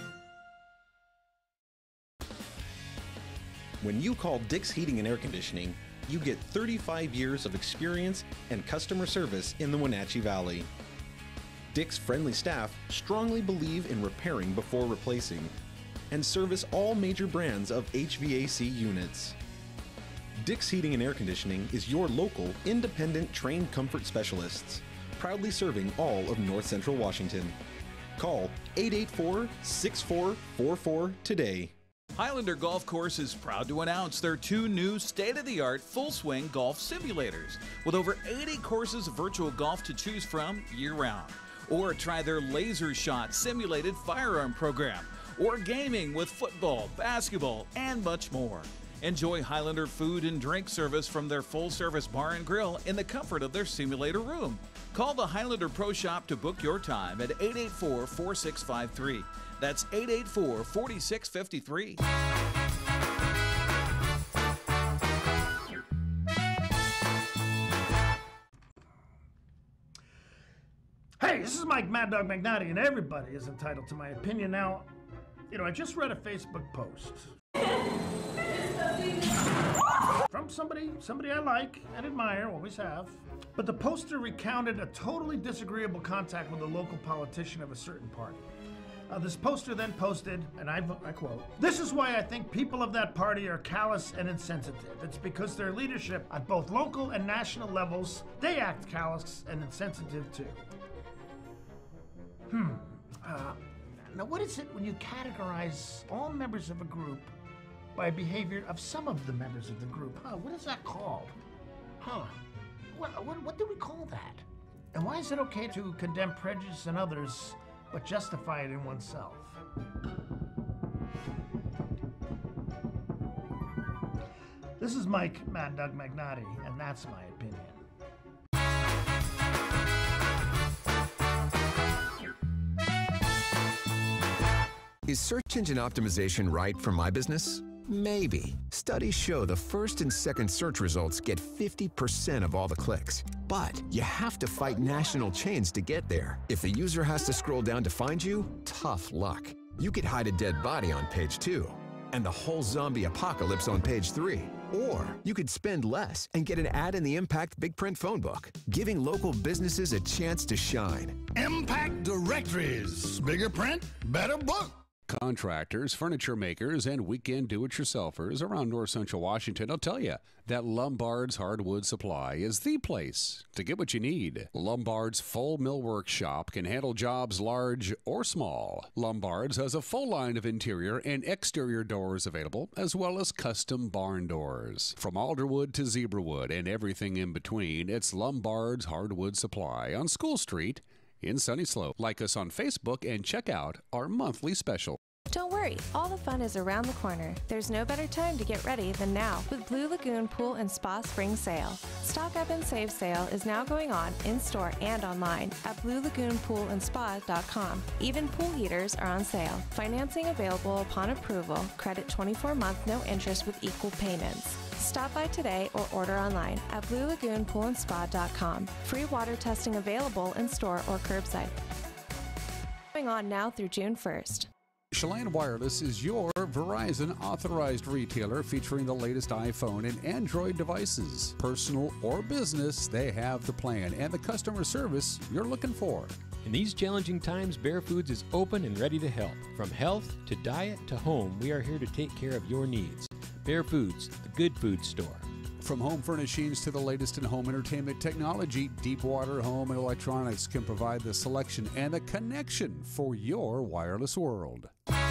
When you call Dick's Heating and Air Conditioning, you get thirty-five years of experience and customer service in the Wenatchee Valley. Dick's friendly staff strongly believe in repairing before replacing and service all major brands of H V A C units. Dick's Heating and Air Conditioning is your local, independent, trained comfort specialists, proudly serving all of North Central Washington. Call eight eight four, six four four four today. Highlander Golf Course is proud to announce their two new state-of-the-art full-swing golf simulators with over eighty courses of virtual golf to choose from year-round. Or try their Laser Shot simulated firearm program, or gaming with football, basketball, and much more. Enjoy Highlander food and drink service from their full-service bar and grill in the comfort of their simulator room. Call the Highlander Pro Shop to book your time at eight eight four, four six five three. That's eight eight four, four six five three. Hey, this is Mike Mad Dog McNally, and everybody is entitled to my opinion. Now, you know, I just read a Facebook post from somebody, somebody I like and admire, always have. But the poster recounted a totally disagreeable contact with a local politician of a certain party. Uh, this poster then posted, and I, I quote, "This is why I think people of that party are callous and insensitive. It's because their leadership at both local and national levels, they act callous and insensitive too." Hmm. Uh, now, what is it when you categorize all members of a group by behavior of some of the members of the group? Huh? What is that called? Huh? What, what, what do we call that? And why is it okay to condemn prejudice in others but justify it in oneself? This is Mike Mad Dog McNally, and that's my opinion. Is search engine optimization right for my business? Maybe. Studies show the first and second search results get fifty percent of all the clicks. But you have to fight national chains to get there. If the user has to scroll down to find you, tough luck. You could hide a dead body on page two, and the whole zombie apocalypse on page three. Or you could spend less and get an ad in the Impact Big Print phone book, giving local businesses a chance to shine. Impact Directories. Bigger print, better book. Contractors, furniture makers, and weekend do-it-yourselfers around north central Washington will tell you that Lombard's Hardwood Supply is the place to get what you need. Lombard's full millwork shop can handle jobs large or small. Lombard's has a full line of interior and exterior doors available, as well as custom barn doors. From alderwood to zebrawood and everything in between, it's Lombard's Hardwood Supply on School Street in Sunny Slope. Like us on Facebook and check out our monthly special. Don't worry, all the fun is around the corner. There's no better time to get ready than now with Blue Lagoon Pool and Spa Spring Sale. Stock Up and Save sale is now going on in-store and online at blue lagoon pool and spa dot com. Even pool heaters are on sale. Financing available upon approval. Credit twenty-four month, no interest with equal payments. Stop by today or order online at blue lagoon pool and spa dot com. Free water testing available in store or curbside. Going on now through June first. Chelan Wireless is your Verizon authorized retailer featuring the latest iPhone and Android devices. Personal or business, they have the plan and the customer service you're looking for. In these challenging times, Bear Foods is open and ready to help. From health to diet to home, we are here to take care of your needs. Bear Foods, the good food store. From home furnishings to the latest in home entertainment technology, Deepwater Home and Electronics can provide the selection and the connection for your wireless world.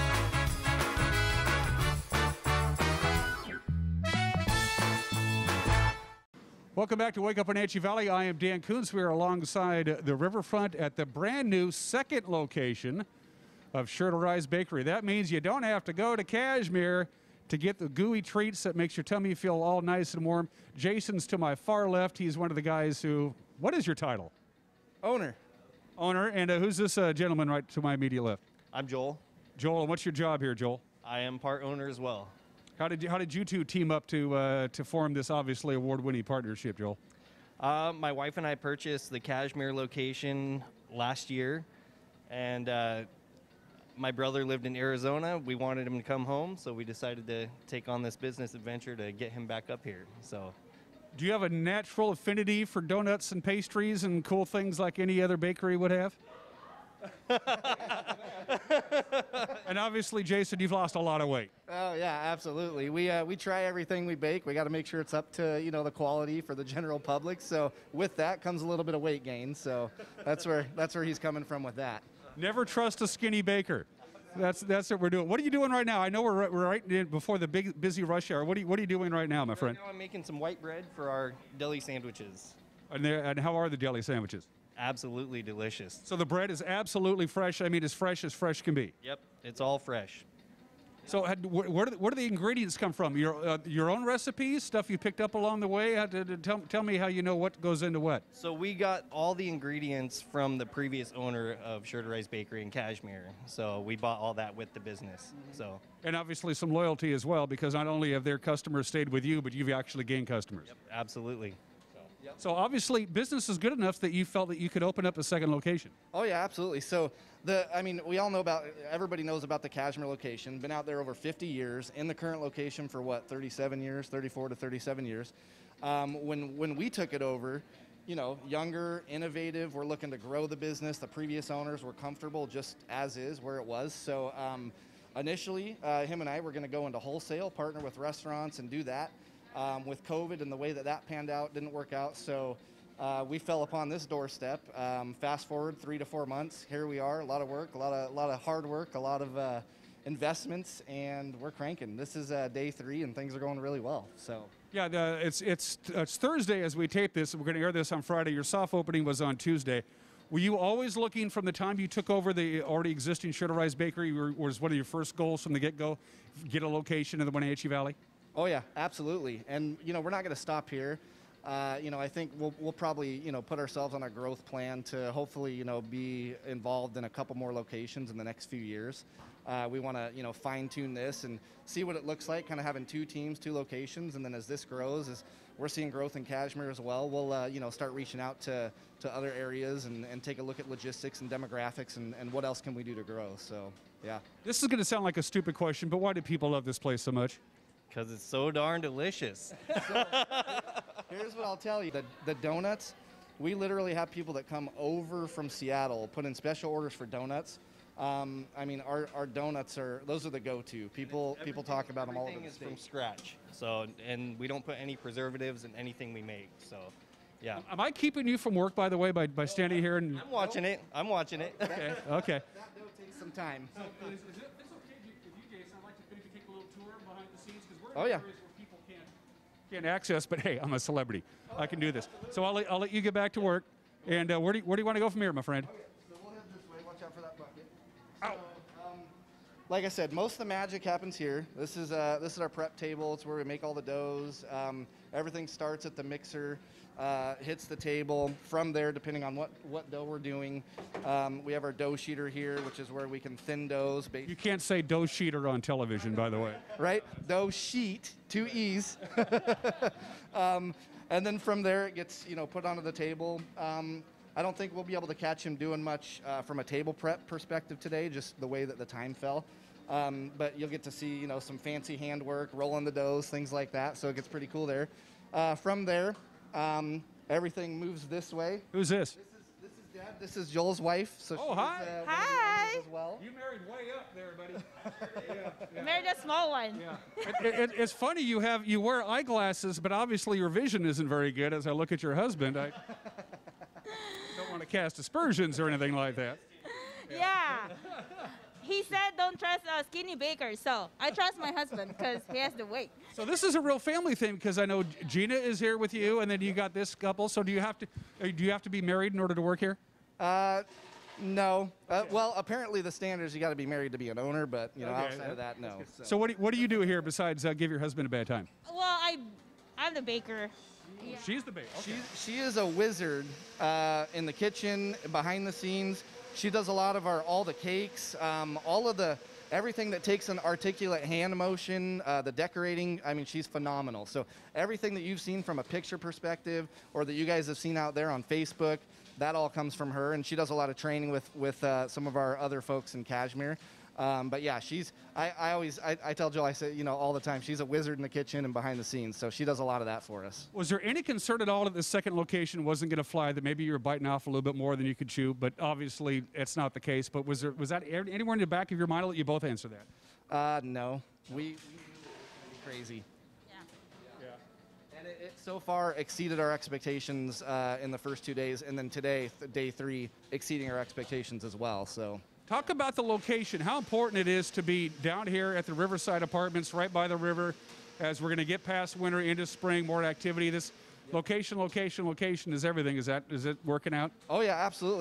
Welcome back to Wake Up Wenatchee Valley. I am Dan Kuntz. We are alongside the riverfront at the brand new second location of Shirtle Rise Bakery. That means you don't have to go to Kashmir to get the gooey treats that makes your tummy feel all nice and warm. Jason's to my far left. He's one of the guys who, what is your title? Owner. Owner. And uh, who's this uh, gentleman right to my immediate left? I'm Joel. Joel, and what's your job here, Joel? I am part owner as well. How did you, how did you two team up to uh, to form this obviously award-winning partnership, Joel? Uh, my wife and I purchased the Kashmir location last year, and uh, my brother lived in Arizona. We wanted him to come home, so we decided to take on this business adventure to get him back up here. So, do you have a natural affinity for donuts and pastries and cool things like any other bakery would have? And obviously, Jason, you've lost a lot of weight. Oh yeah, absolutely. We uh, we try everything we bake. We got to make sure it's up to you know the quality for the general public. So with that comes a little bit of weight gain. So that's where that's where he's coming from with that. Never trust a skinny baker. That's that's what we're doing. What are you doing right now? I know we're we're right in before the big busy rush hour. What are you, what are you doing right now, my right friend? Now I'm making some white bread for our deli sandwiches. And, and how are the deli sandwiches? Absolutely delicious. So the bread is absolutely fresh. I mean, as fresh as fresh can be. Yep, it's all fresh. So had, where, where, do the, where do the ingredients come from? Your uh, your own recipes, stuff you picked up along the way? How to, to tell, tell me how you know what goes into what. So we got all the ingredients from the previous owner of Sugar Rice Bakery in Kashmir. So we bought all that with the business. So and obviously some loyalty as well, because not only have their customers stayed with you, but you've actually gained customers. Yep, absolutely. So obviously business is good enough that you felt that you could open up a second location. Oh yeah, absolutely. So the, I mean, we all know about, everybody knows about the Kashmir location. Been out there over fifty years. In the current location for what, thirty-seven years, thirty-four to thirty-seven years. Um, when when we took it over, you know, younger, innovative. We're looking to grow the business. The previous owners were comfortable just as is where it was. So um, initially, uh, him and I were going to go into wholesale, partner with restaurants, and do that. Um, with COVID and the way that that panned out, didn't work out. So uh, we fell upon this doorstep. Um, fast forward three to four months, here we are. A lot of work, a lot of, a lot of hard work, a lot of uh, investments, and we're cranking. This is uh, day three, and things are going really well. So yeah, the, it's it's it's Thursday as we tape this. We're going to air this on Friday. Your soft opening was on Tuesday. Were you always looking from the time you took over the already existing Sugar Rice Bakery? Was one of your first goals from the get-go, get a location in the Wenatchee Valley? Oh yeah, absolutely. And you know, we're not going to stop here. Uh, you know, I think we'll we'll probably you know put ourselves on a growth plan to hopefully you know be involved in a couple more locations in the next few years. Uh, we want to you know fine tune this and see what it looks like, kind of having two teams, two locations, and then as this grows, as we're seeing growth in Kashmir as well, we'll uh, you know start reaching out to to other areas and, and take a look at logistics and demographics and, and what else can we do to grow. So yeah. This is going to sound like a stupid question, but why do people love this place so much? Because it's so darn delicious. So, here's what I'll tell you. The, the donuts, we literally have people that come over from Seattle, put in special orders for donuts. Um, I mean, our, our donuts are, those are the go-to. People people talk about them all over the Everything state. is from scratch. So, and we don't put any preservatives in anything we make. So, yeah. Am I keeping you from work, by the way, by, by standing here? And I'm watching it. I'm watching it. Okay, okay. That dough takes some time. So, is, is it, it's okay with you, Jason? I'd like to maybe take a little tour behind the scenes, because we're in Oh, yeah. areas where people can't, can't access, but hey, I'm a celebrity. I can do this. So I'll let, I'll let you get back to work. And uh, where, do you, where do you want to go from here, my friend? Okay, so we'll head this way. Watch out for that bucket. So, um, like I said, most of the magic happens here. This is uh, this is our prep table. It's where we make all the doughs. Um, everything starts at the mixer, uh, hits the table. From there, depending on what, what dough we're doing, um, we have our dough sheeter here, which is where we can thin doughs. You can't say dough sheeter on television, by the way. Right? Dough sheet, two E's. um, and then from there, it gets you know put onto the table. Um, I don't think we'll be able to catch him doing much uh, from a table prep perspective today, just the way that the time fell. Um, but you'll get to see, you know, some fancy handwork, rolling the doughs, things like that. So it gets pretty cool there. Uh, from there, um, everything moves this way. Who's this? This is, this is Deb. This is Joel's wife. So Oh, she's, hi. Uh, one of the Hi. owners as well. You married way up there, buddy. yeah, yeah. Married a small one. Yeah. it, it, it's funny you have you wear eyeglasses, but obviously your vision isn't very good. As I look at your husband, I don't want to cast aspersions or anything like that. Yeah. He said don't trust a skinny baker, so I trust my husband because he has the weight. So this is a real family thing, because I know Gina is here with you, and then you got this couple. So do you have to uh, do you have to be married in order to work here? Uh, no. Uh, well, apparently the standards you got to be married to be an owner, but you know Okay, outside of that, no. So what do, what do you do here besides uh, give your husband a bad time? Well, I, I'm the baker. Yeah. She's the baker. Okay. She she is a wizard uh, in the kitchen, behind the scenes. She does a lot of our all the cakes, um, all of the everything that takes an articulate hand motion, uh, the decorating. I mean, she's phenomenal. So everything that you've seen from a picture perspective, or that you guys have seen out there on Facebook, that all comes from her. And she does a lot of training with with uh, some of our other folks in Kashmir. Um, but yeah, she's, I, I always, I, I tell Jill, I say, you know, all the time, she's a wizard in the kitchen and behind the scenes. So she does a lot of that for us. Was there any concern at all that the second location wasn't going to fly, that maybe you were biting off a little bit more than you could chew? But obviously it's not the case. But was there, was that anywhere in the back of your mind? I'll let you both answer that. Uh, no, we, we knew it was crazy. Yeah. Yeah. And it, it so far exceeded our expectations uh, in the first two days. And then today, th- day three, exceeding our expectations as well. So. Talk about the location, how important it is to be down here at the Riverside Apartments, right by the river, as we're going to get past winter into spring, more activity. This location, location, location is everything. Is that, is it working out? Oh yeah, absolutely.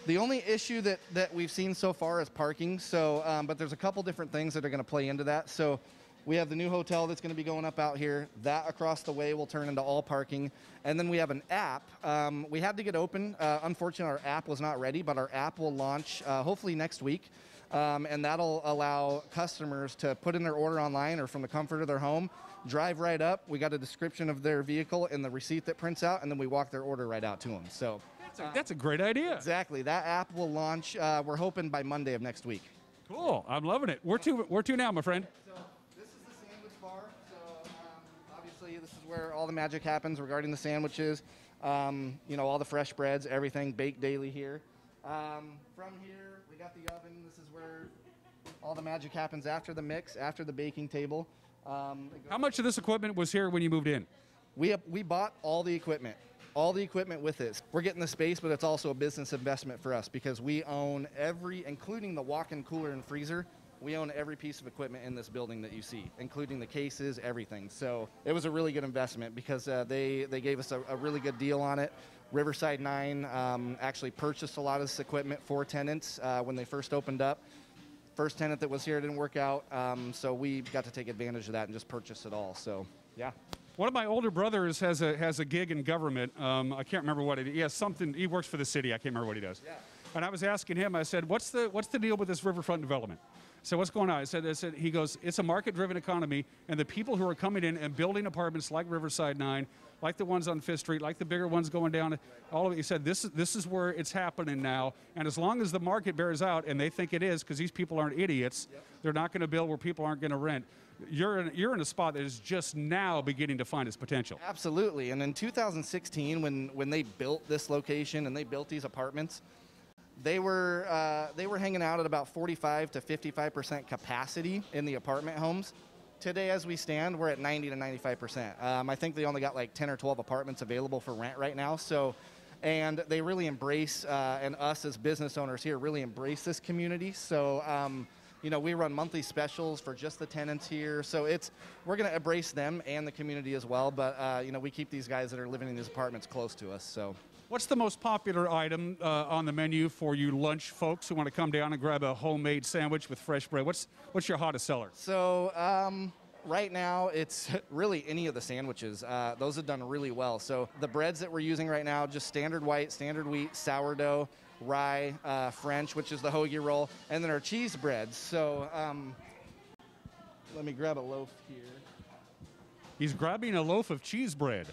The only issue that, that we've seen so far is parking. So, um, but there's a couple different things that are going to play into that. So we have the new hotel that's going to be going up out here. That across the way will turn into all parking. And then we have an app. Um, we had to get open. Uh, unfortunately, our app was not ready, but our app will launch uh, hopefully next week. Um, and that'll allow customers to put in their order online or from the comfort of their home, drive right up. We got a description of their vehicle and the receipt that prints out, and then we walk their order right out to them. So that's a, that's a great idea. Exactly. That app will launch, uh, we're hoping by Monday of next week. Cool. I'm loving it. Where to, where to now, my friend? So this is the sandwich bar. So um, obviously this is where all the magic happens regarding the sandwiches. Um, you know, all the fresh breads, everything baked daily here. Um, from here, we got the oven. This is where all the magic happens after the mix, after the baking table. Um, How much of this equipment was here when you moved in? We have, we bought all the equipment, all the equipment with it. We're getting the space, but it's also a business investment for us because we own every, including the walk-in cooler and freezer. We own every piece of equipment in this building that you see, including the cases, everything. So it was a really good investment because uh, they, they gave us a, a really good deal on it. Riverside nine um, actually purchased a lot of this equipment for tenants uh, when they first opened up. First tenant that was here didn't work out, um, so we got to take advantage of that and just purchase it all. So, yeah. One of my older brothers has a has a gig in government. Um, I can't remember what it is. He has something. He works for the city. I can't remember what he does. Yeah. And I was asking him. I said, "What's the what's the deal with this riverfront development?" So what's going on? I said, I said, he goes, it's a market-driven economy, and the people who are coming in and building apartments like Riverside nine, like the ones on Fifth Street, like the bigger ones going down, all of it, he said, this is, this is where it's happening now, and as long as the market bears out, and they think it is, because these people aren't idiots, yep. They're not going to build where people aren't going to rent. You're in, you're in a spot that is just now beginning to find its potential. Absolutely, and in two thousand sixteen, when, when they built this location and they built these apartments, They were uh, they were hanging out at about forty-five to fifty-five percent capacity in the apartment homes. Today, as we stand, we're at ninety to ninety-five percent. Um, I think they only got like ten or twelve apartments available for rent right now. So, and they really embrace, uh, and us as business owners here really embrace this community. So, um, you know, we run monthly specials for just the tenants here. So it's we're going to embrace them and the community as well. But uh, you know, we keep these guys that are living in these apartments close to us. So. What's the most popular item uh, on the menu for you lunch folks who want to come down and grab a homemade sandwich with fresh bread? What's what's your hottest seller? So um, right now, it's really any of the sandwiches. Uh, those have done really well. So the breads that we're using right now, just standard white, standard wheat, sourdough, rye, uh, French, which is the hoagie roll, and then our cheese breads. So um, let me grab a loaf here. He's grabbing a loaf of cheese bread.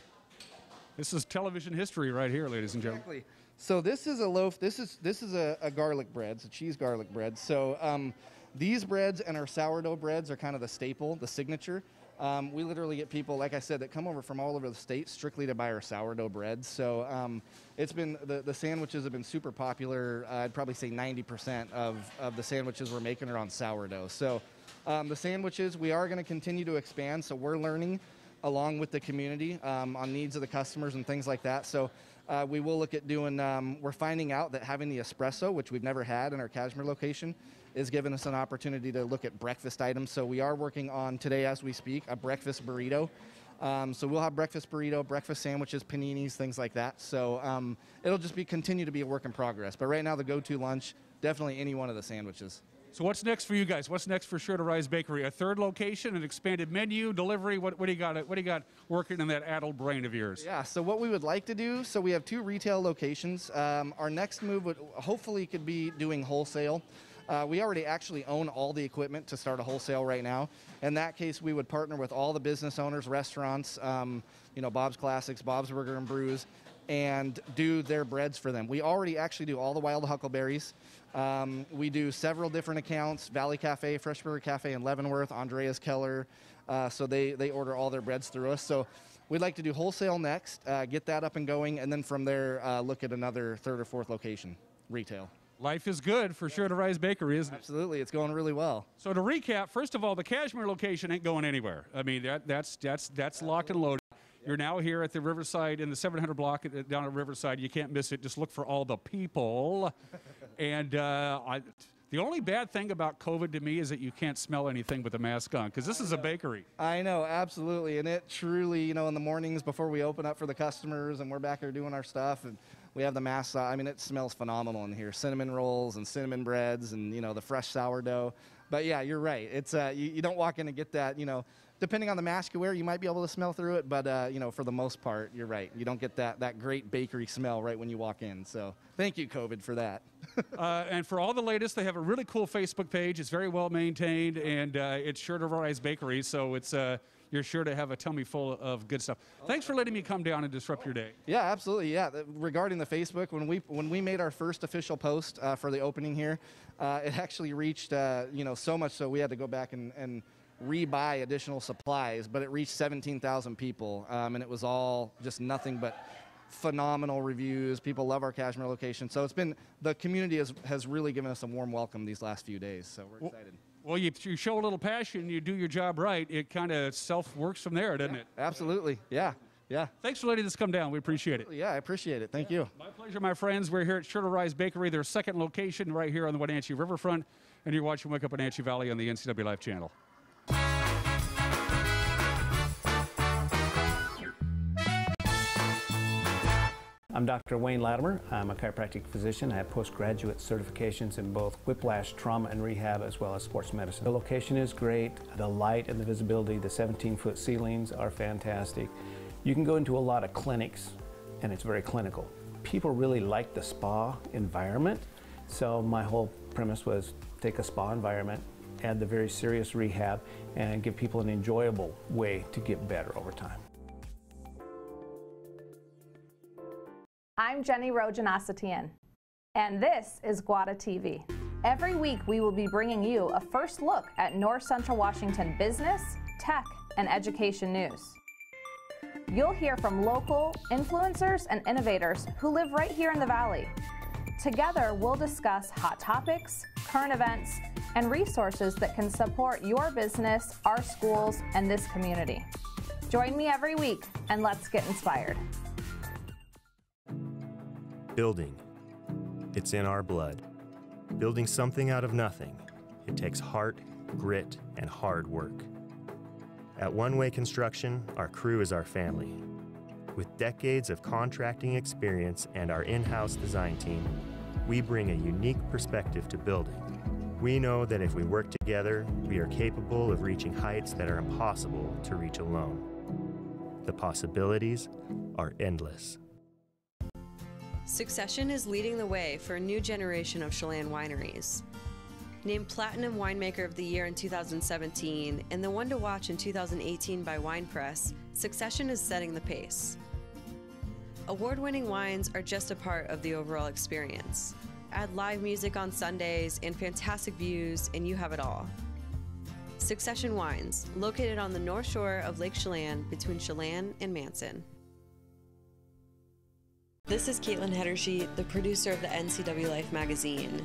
This is television history right here, ladies and gentlemen. Exactly. So this is a loaf. This is this is a, a garlic bread. It's a cheese garlic bread. So um, these breads and our sourdough breads are kind of the staple, the signature. Um, we literally get people, like I said, that come over from all over the state strictly to buy our sourdough bread. So um, it's been the, the sandwiches have been super popular. Uh, I'd probably say ninety percent of, of the sandwiches we're making are on sourdough. So um, the sandwiches, we are going to continue to expand. So we're learning along with the community um, on needs of the customers and things like that. So uh, we will look at doing, um, we're finding out that having the espresso, which we've never had in our Kashmir location, is giving us an opportunity to look at breakfast items. So we are working on, today as we speak, a breakfast burrito. Um, so we'll have breakfast burrito, breakfast sandwiches, paninis, things like that. So um, it'll just be continue to be a work in progress. But right now the go-to lunch, definitely any one of the sandwiches. So what's next for you guys? What's next for Sure to Rise Bakery? A third location, an expanded menu, delivery? What, what do you got? What do you got working in that addled brain of yours? Yeah. So what we would like to do. So we have two retail locations. Um, our next move would hopefully could be doing wholesale. Uh, we already actually own all the equipment to start a wholesale right now. In that case, we would partner with all the business owners, restaurants, um, you know, Bob's Classics, Bob's Burger and Brews, and do their breads for them. We already actually do all the wild huckleberries. Um, we do several different accounts, Valley Cafe, Fresh Burger Cafe in Leavenworth, Andreas Keller. Uh, so they, they order all their breads through us. So we'd like to do wholesale next, uh, get that up and going, and then from there, uh, look at another third or fourth location, retail. Life is good for Sure to Rise Bakery, isn't it? Absolutely. It's going really well. So to recap, first of all, the Kashmir location ain't going anywhere. I mean, that, that's, that's, that's locked and loaded. You're now here at the Riverside, in the seven hundred block down at Riverside. You can't miss it. Just look for all the people. And uh, I, the only bad thing about COVID to me is that you can't smell anything with a mask on, because this is a bakery. I know, absolutely. And it truly, you know, in the mornings before we open up for the customers and we're back here doing our stuff, and We have the mass. Uh, I mean, it smells phenomenal in here. Cinnamon rolls and cinnamon breads, and you know the fresh sourdough. But yeah, you're right. It's uh, you, you don't walk in and get that. You know, depending on the mask you wear, you might be able to smell through it. But uh, you know, for the most part, you're right. You don't get that that great bakery smell right when you walk in. So thank you, COVID, for that. uh, and for all the latest, they have a really cool Facebook page. It's very well maintained, and uh, it's sure to rise bakery. So it's uh, you're sure to have a tummy full of good stuff. Thanks for letting me come down and disrupt your day. Yeah, absolutely. Yeah, the, regarding the Facebook, when we when we made our first official post uh, for the opening here, uh, it actually reached uh, you know so much so we had to go back and, and rebuy additional supplies. But it reached seventeen thousand people, um, and it was all just nothing but phenomenal reviews. People love our Cashmere location. So it's been the community has has really given us a warm welcome these last few days. So we're excited. Well, you, you show a little passion, you do your job right, it kind of self-works from there, doesn't Yeah, it? absolutely. Yeah, yeah. Thanks for letting us come down. We appreciate it. Yeah, I appreciate it. Thank you. My pleasure, my friends. We're here at Sure to Rise Bakery, their second location right here on the Wenatchee Riverfront, and you're watching Wake Up Wenatchee Valley on the N C W Life channel. I'm Doctor Wayne Latimer. I'm a chiropractic physician. I have postgraduate certifications in both whiplash, trauma, and rehab, as well as sports medicine. The location is great. The light and the visibility, the seventeen foot ceilings are fantastic. You can go into a lot of clinics, and it's very clinical. People really like the spa environment, so my whole premise was take a spa environment, add the very serious rehab, and give people an enjoyable way to get better over time. I'm Jenny Rojanasatian, and this is Guada T V. Every week we will be bringing you a first look at North Central Washington business, tech, and education news. You'll hear from local influencers and innovators who live right here in the Valley. Together we'll discuss hot topics, current events, and resources that can support your business, our schools, and this community. Join me every week, and let's get inspired. Building. It's in our blood. Building something out of nothing. It takes heart, grit, and hard work. At One Way Construction, our crew is our family. With decades of contracting experience and our in-house design team, we bring a unique perspective to building. We know that if we work together, we are capable of reaching heights that are impossible to reach alone. The possibilities are endless. Succession is leading the way for a new generation of Chelan wineries. Named Platinum Winemaker of the Year in two thousand seventeen and the one to watch in two thousand eighteen by Wine Press, Succession is setting the pace. Award-winning wines are just a part of the overall experience. Add live music on Sundays and fantastic views, and you have it all. Succession Wines, located on the north shore of Lake Chelan between Chelan and Manson. This is Caitlin Hedershe, the producer of the N C W Life magazine.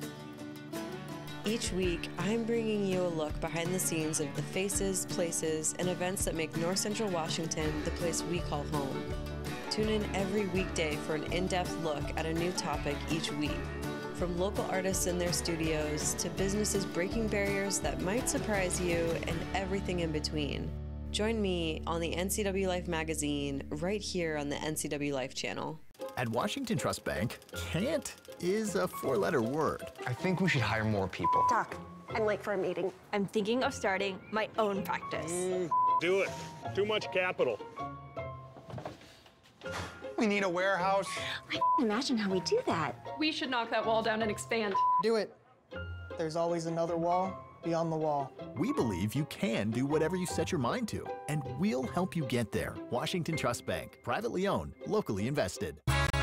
Each week, I'm bringing you a look behind the scenes of the faces, places, and events that make North Central Washington the place we call home. Tune in every weekday for an in-depth look at a new topic each week. From local artists in their studios to businesses breaking barriers that might surprise you and everything in between. Join me on the N C W Life magazine right here on the N C W Life channel. At Washington Trust Bank, can't is a four-letter word. I think we should hire more people. Doc, I'm late for a meeting. I'm thinking of starting my own practice. Mm, do it. Too much capital. We need a warehouse. I can't imagine how we do that. We should knock that wall down and expand. Do it. There's always another wall beyond the wall. We believe you can do whatever you set your mind to, and we'll help you get there. Washington Trust Bank, privately owned, locally invested.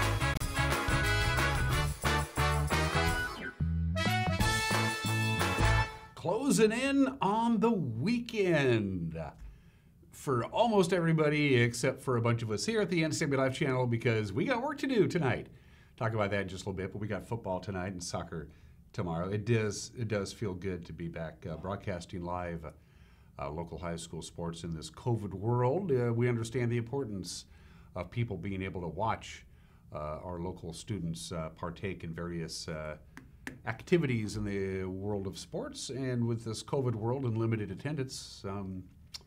Closing in on the weekend for almost everybody except for a bunch of us here at the N C W Life channel, because we got work to do tonight. Talk about that in just a little bit, but we got football tonight and soccer tomorrow. It does it does feel good to be back uh, broadcasting live uh, uh, local high school sports in this COVID world. Uh, we understand the importance of people being able to watch uh, our local students uh, partake in various uh, activities in the world of sports, and with this COVID world and limited attendance, um,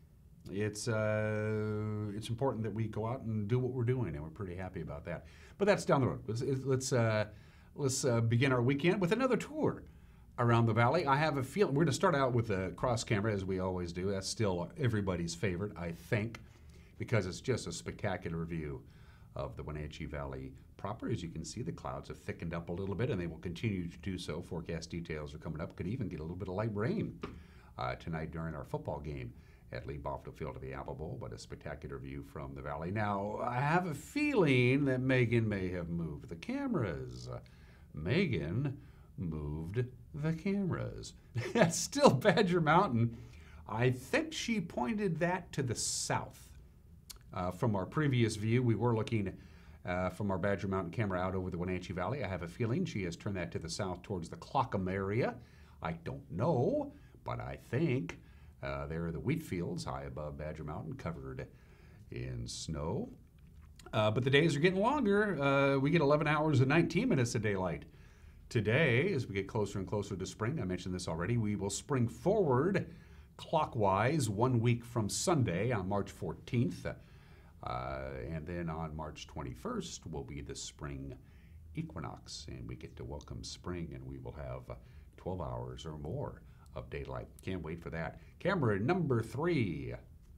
it's uh, it's important that we go out and do what we're doing, and we're pretty happy about that. But that's down the road. Let's let's uh, let's uh, begin our weekend with another tour around the valley. I have a feeling we're going to start out with a cross camera, as we always do. That's still everybody's favorite, I think, because it's just a spectacular view of the Wenatchee Valley proper. As you can see, the clouds have thickened up a little bit, and they will continue to do so. Forecast details are coming up. Could even get a little bit of light rain uh, tonight during our football game at Lee Boffield Field of the Apple Bowl. But a spectacular view from the valley. Now, I have a feeling that Megan may have moved the cameras. Uh, Megan moved the cameras. That's still Badger Mountain. I think she pointed that to the south. Uh, from our previous view, we were looking uh, from our Badger Mountain camera out over the Wenatchee Valley. I have a feeling she has turned that to the south towards the Clockham area. I don't know, but I think uh, there are the wheat fields high above Badger Mountain covered in snow. Uh, but the days are getting longer. Uh, we get eleven hours and nineteen minutes of daylight. Today, as we get closer and closer to spring, I mentioned this already, we will spring forward clockwise one week from Sunday on March fourteenth. Uh, and then on March twenty-first will be the spring equinox, and we get to welcome spring, and we will have uh, twelve hours or more of daylight. Can't wait for that. Camera number three.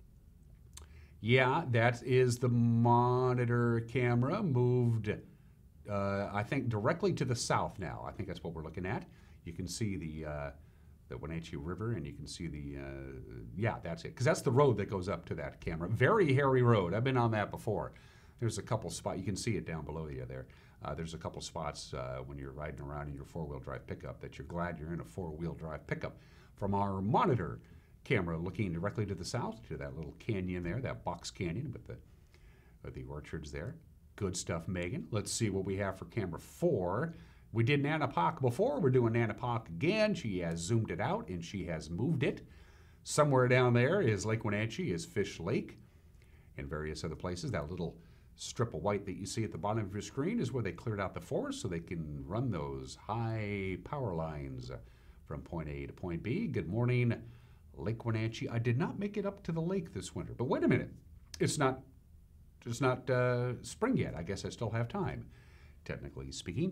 Yeah, that is the monitor camera moved, uh, I think, directly to the south now. I think that's what we're looking at. You can see the uh, the Wenatchee River, and you can see the, uh, yeah, that's it. Because that's the road that goes up to that camera. Very hairy road. I've been on that before. There's a couple spots. You can see it down below you there. Uh, there's a couple spots uh, when you're riding around in your four-wheel drive pickup that you're glad you're in a four-wheel drive pickup. From our monitor camera looking directly to the south, to that little canyon there, that box canyon with the, with the orchards there. Good stuff, Megan. Let's see what we have for camera four. We did Nanapoc before. We're doing Nanapoc again. She has zoomed it out, and she has moved it. Somewhere down there is Lake Wenatchee, is Fish Lake, and various other places. That little strip of white that you see at the bottom of your screen is where they cleared out the forest so they can run those high power lines from point A to point B. Good morning, Lake Wenatchee. I did not make it up to the lake this winter, but wait a minute. It's not, it's not uh, spring yet. I guess I still have time, technically speaking.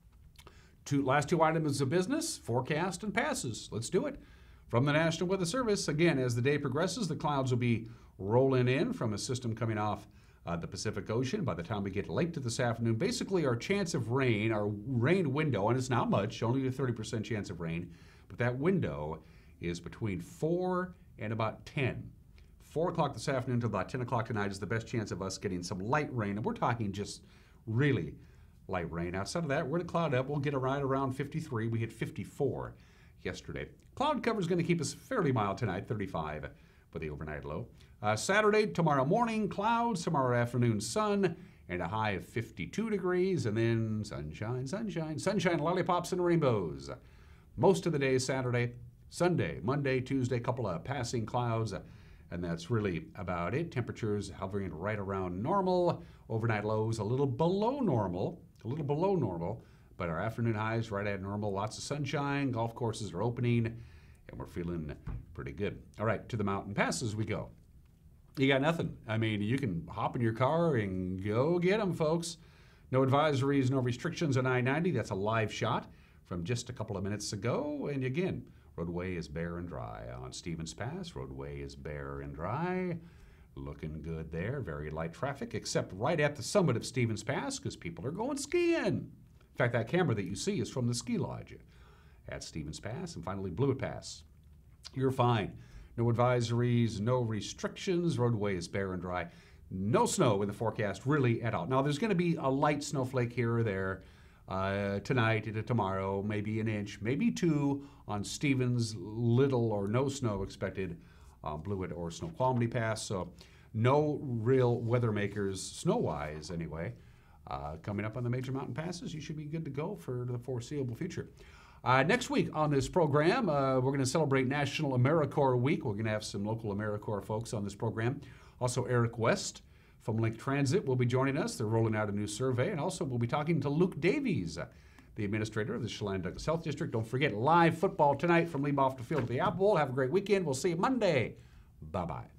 Two, last two items of business, forecast and passes. Let's do it. From the National Weather Service, again, as the day progresses, the clouds will be rolling in from a system coming off uh, the Pacific Ocean. By the time we get late to this afternoon, basically our chance of rain, our rain window, and it's not much, only a thirty percent chance of rain, but that window is between four and about ten. four o'clock this afternoon to about ten o'clock tonight is the best chance of us getting some light rain, and we're talking just really light rain. Outside of that, we're going to cloud up. We'll get a ride around fifty-three. We hit fifty-four yesterday. Cloud cover is going to keep us fairly mild tonight, thirty-five for the overnight low. Uh, Saturday, tomorrow morning, clouds. Tomorrow afternoon, sun, and a high of fifty-two degrees. And then sunshine, sunshine, sunshine, lollipops, and rainbows. Most of the day Saturday, Sunday, Monday, Tuesday, couple of passing clouds. And that's really about it. Temperatures hovering right around normal. Overnight lows a little below normal. A little below normal, but our afternoon highs right at normal. Lots of sunshine. Golf courses are opening, and we're feeling pretty good. All right, to the mountain passes we go. You got nothing. I mean, you can hop in your car and go get them, folks. No advisories, no restrictions on I ninety. That's a live shot from just a couple of minutes ago. And again, roadway is bare and dry on Stevens Pass. Roadway is bare and dry. Looking good there. Very light traffic, except right at the summit of Stevens Pass because people are going skiing. In fact, that camera that you see is from the ski lodge at Stevens Pass. And finally, Blewett Pass. You're fine. No advisories, no restrictions. Roadway is bare and dry. No snow in the forecast really at all. Now, there's going to be a light snowflake here or there uh, tonight into tomorrow, maybe an inch, maybe two on Stevens. Little or no snow expected on Blewett or Snoqualmie Pass. So no real weather makers, snow-wise anyway, uh, coming up on the major mountain passes. You should be good to go for the foreseeable future. Uh, next week on this program, uh, we're going to celebrate National AmeriCorps Week. We're going to have some local AmeriCorps folks on this program. Also, Eric West from Link Transit will be joining us. They're rolling out a new survey. And also, we'll be talking to Luke Davies, uh, the administrator of the Chelan Douglas Health District. Don't forget, live football tonight from Lee Boffield Field at the Apple Bowl. Have a great weekend. We'll see you Monday. Bye-bye.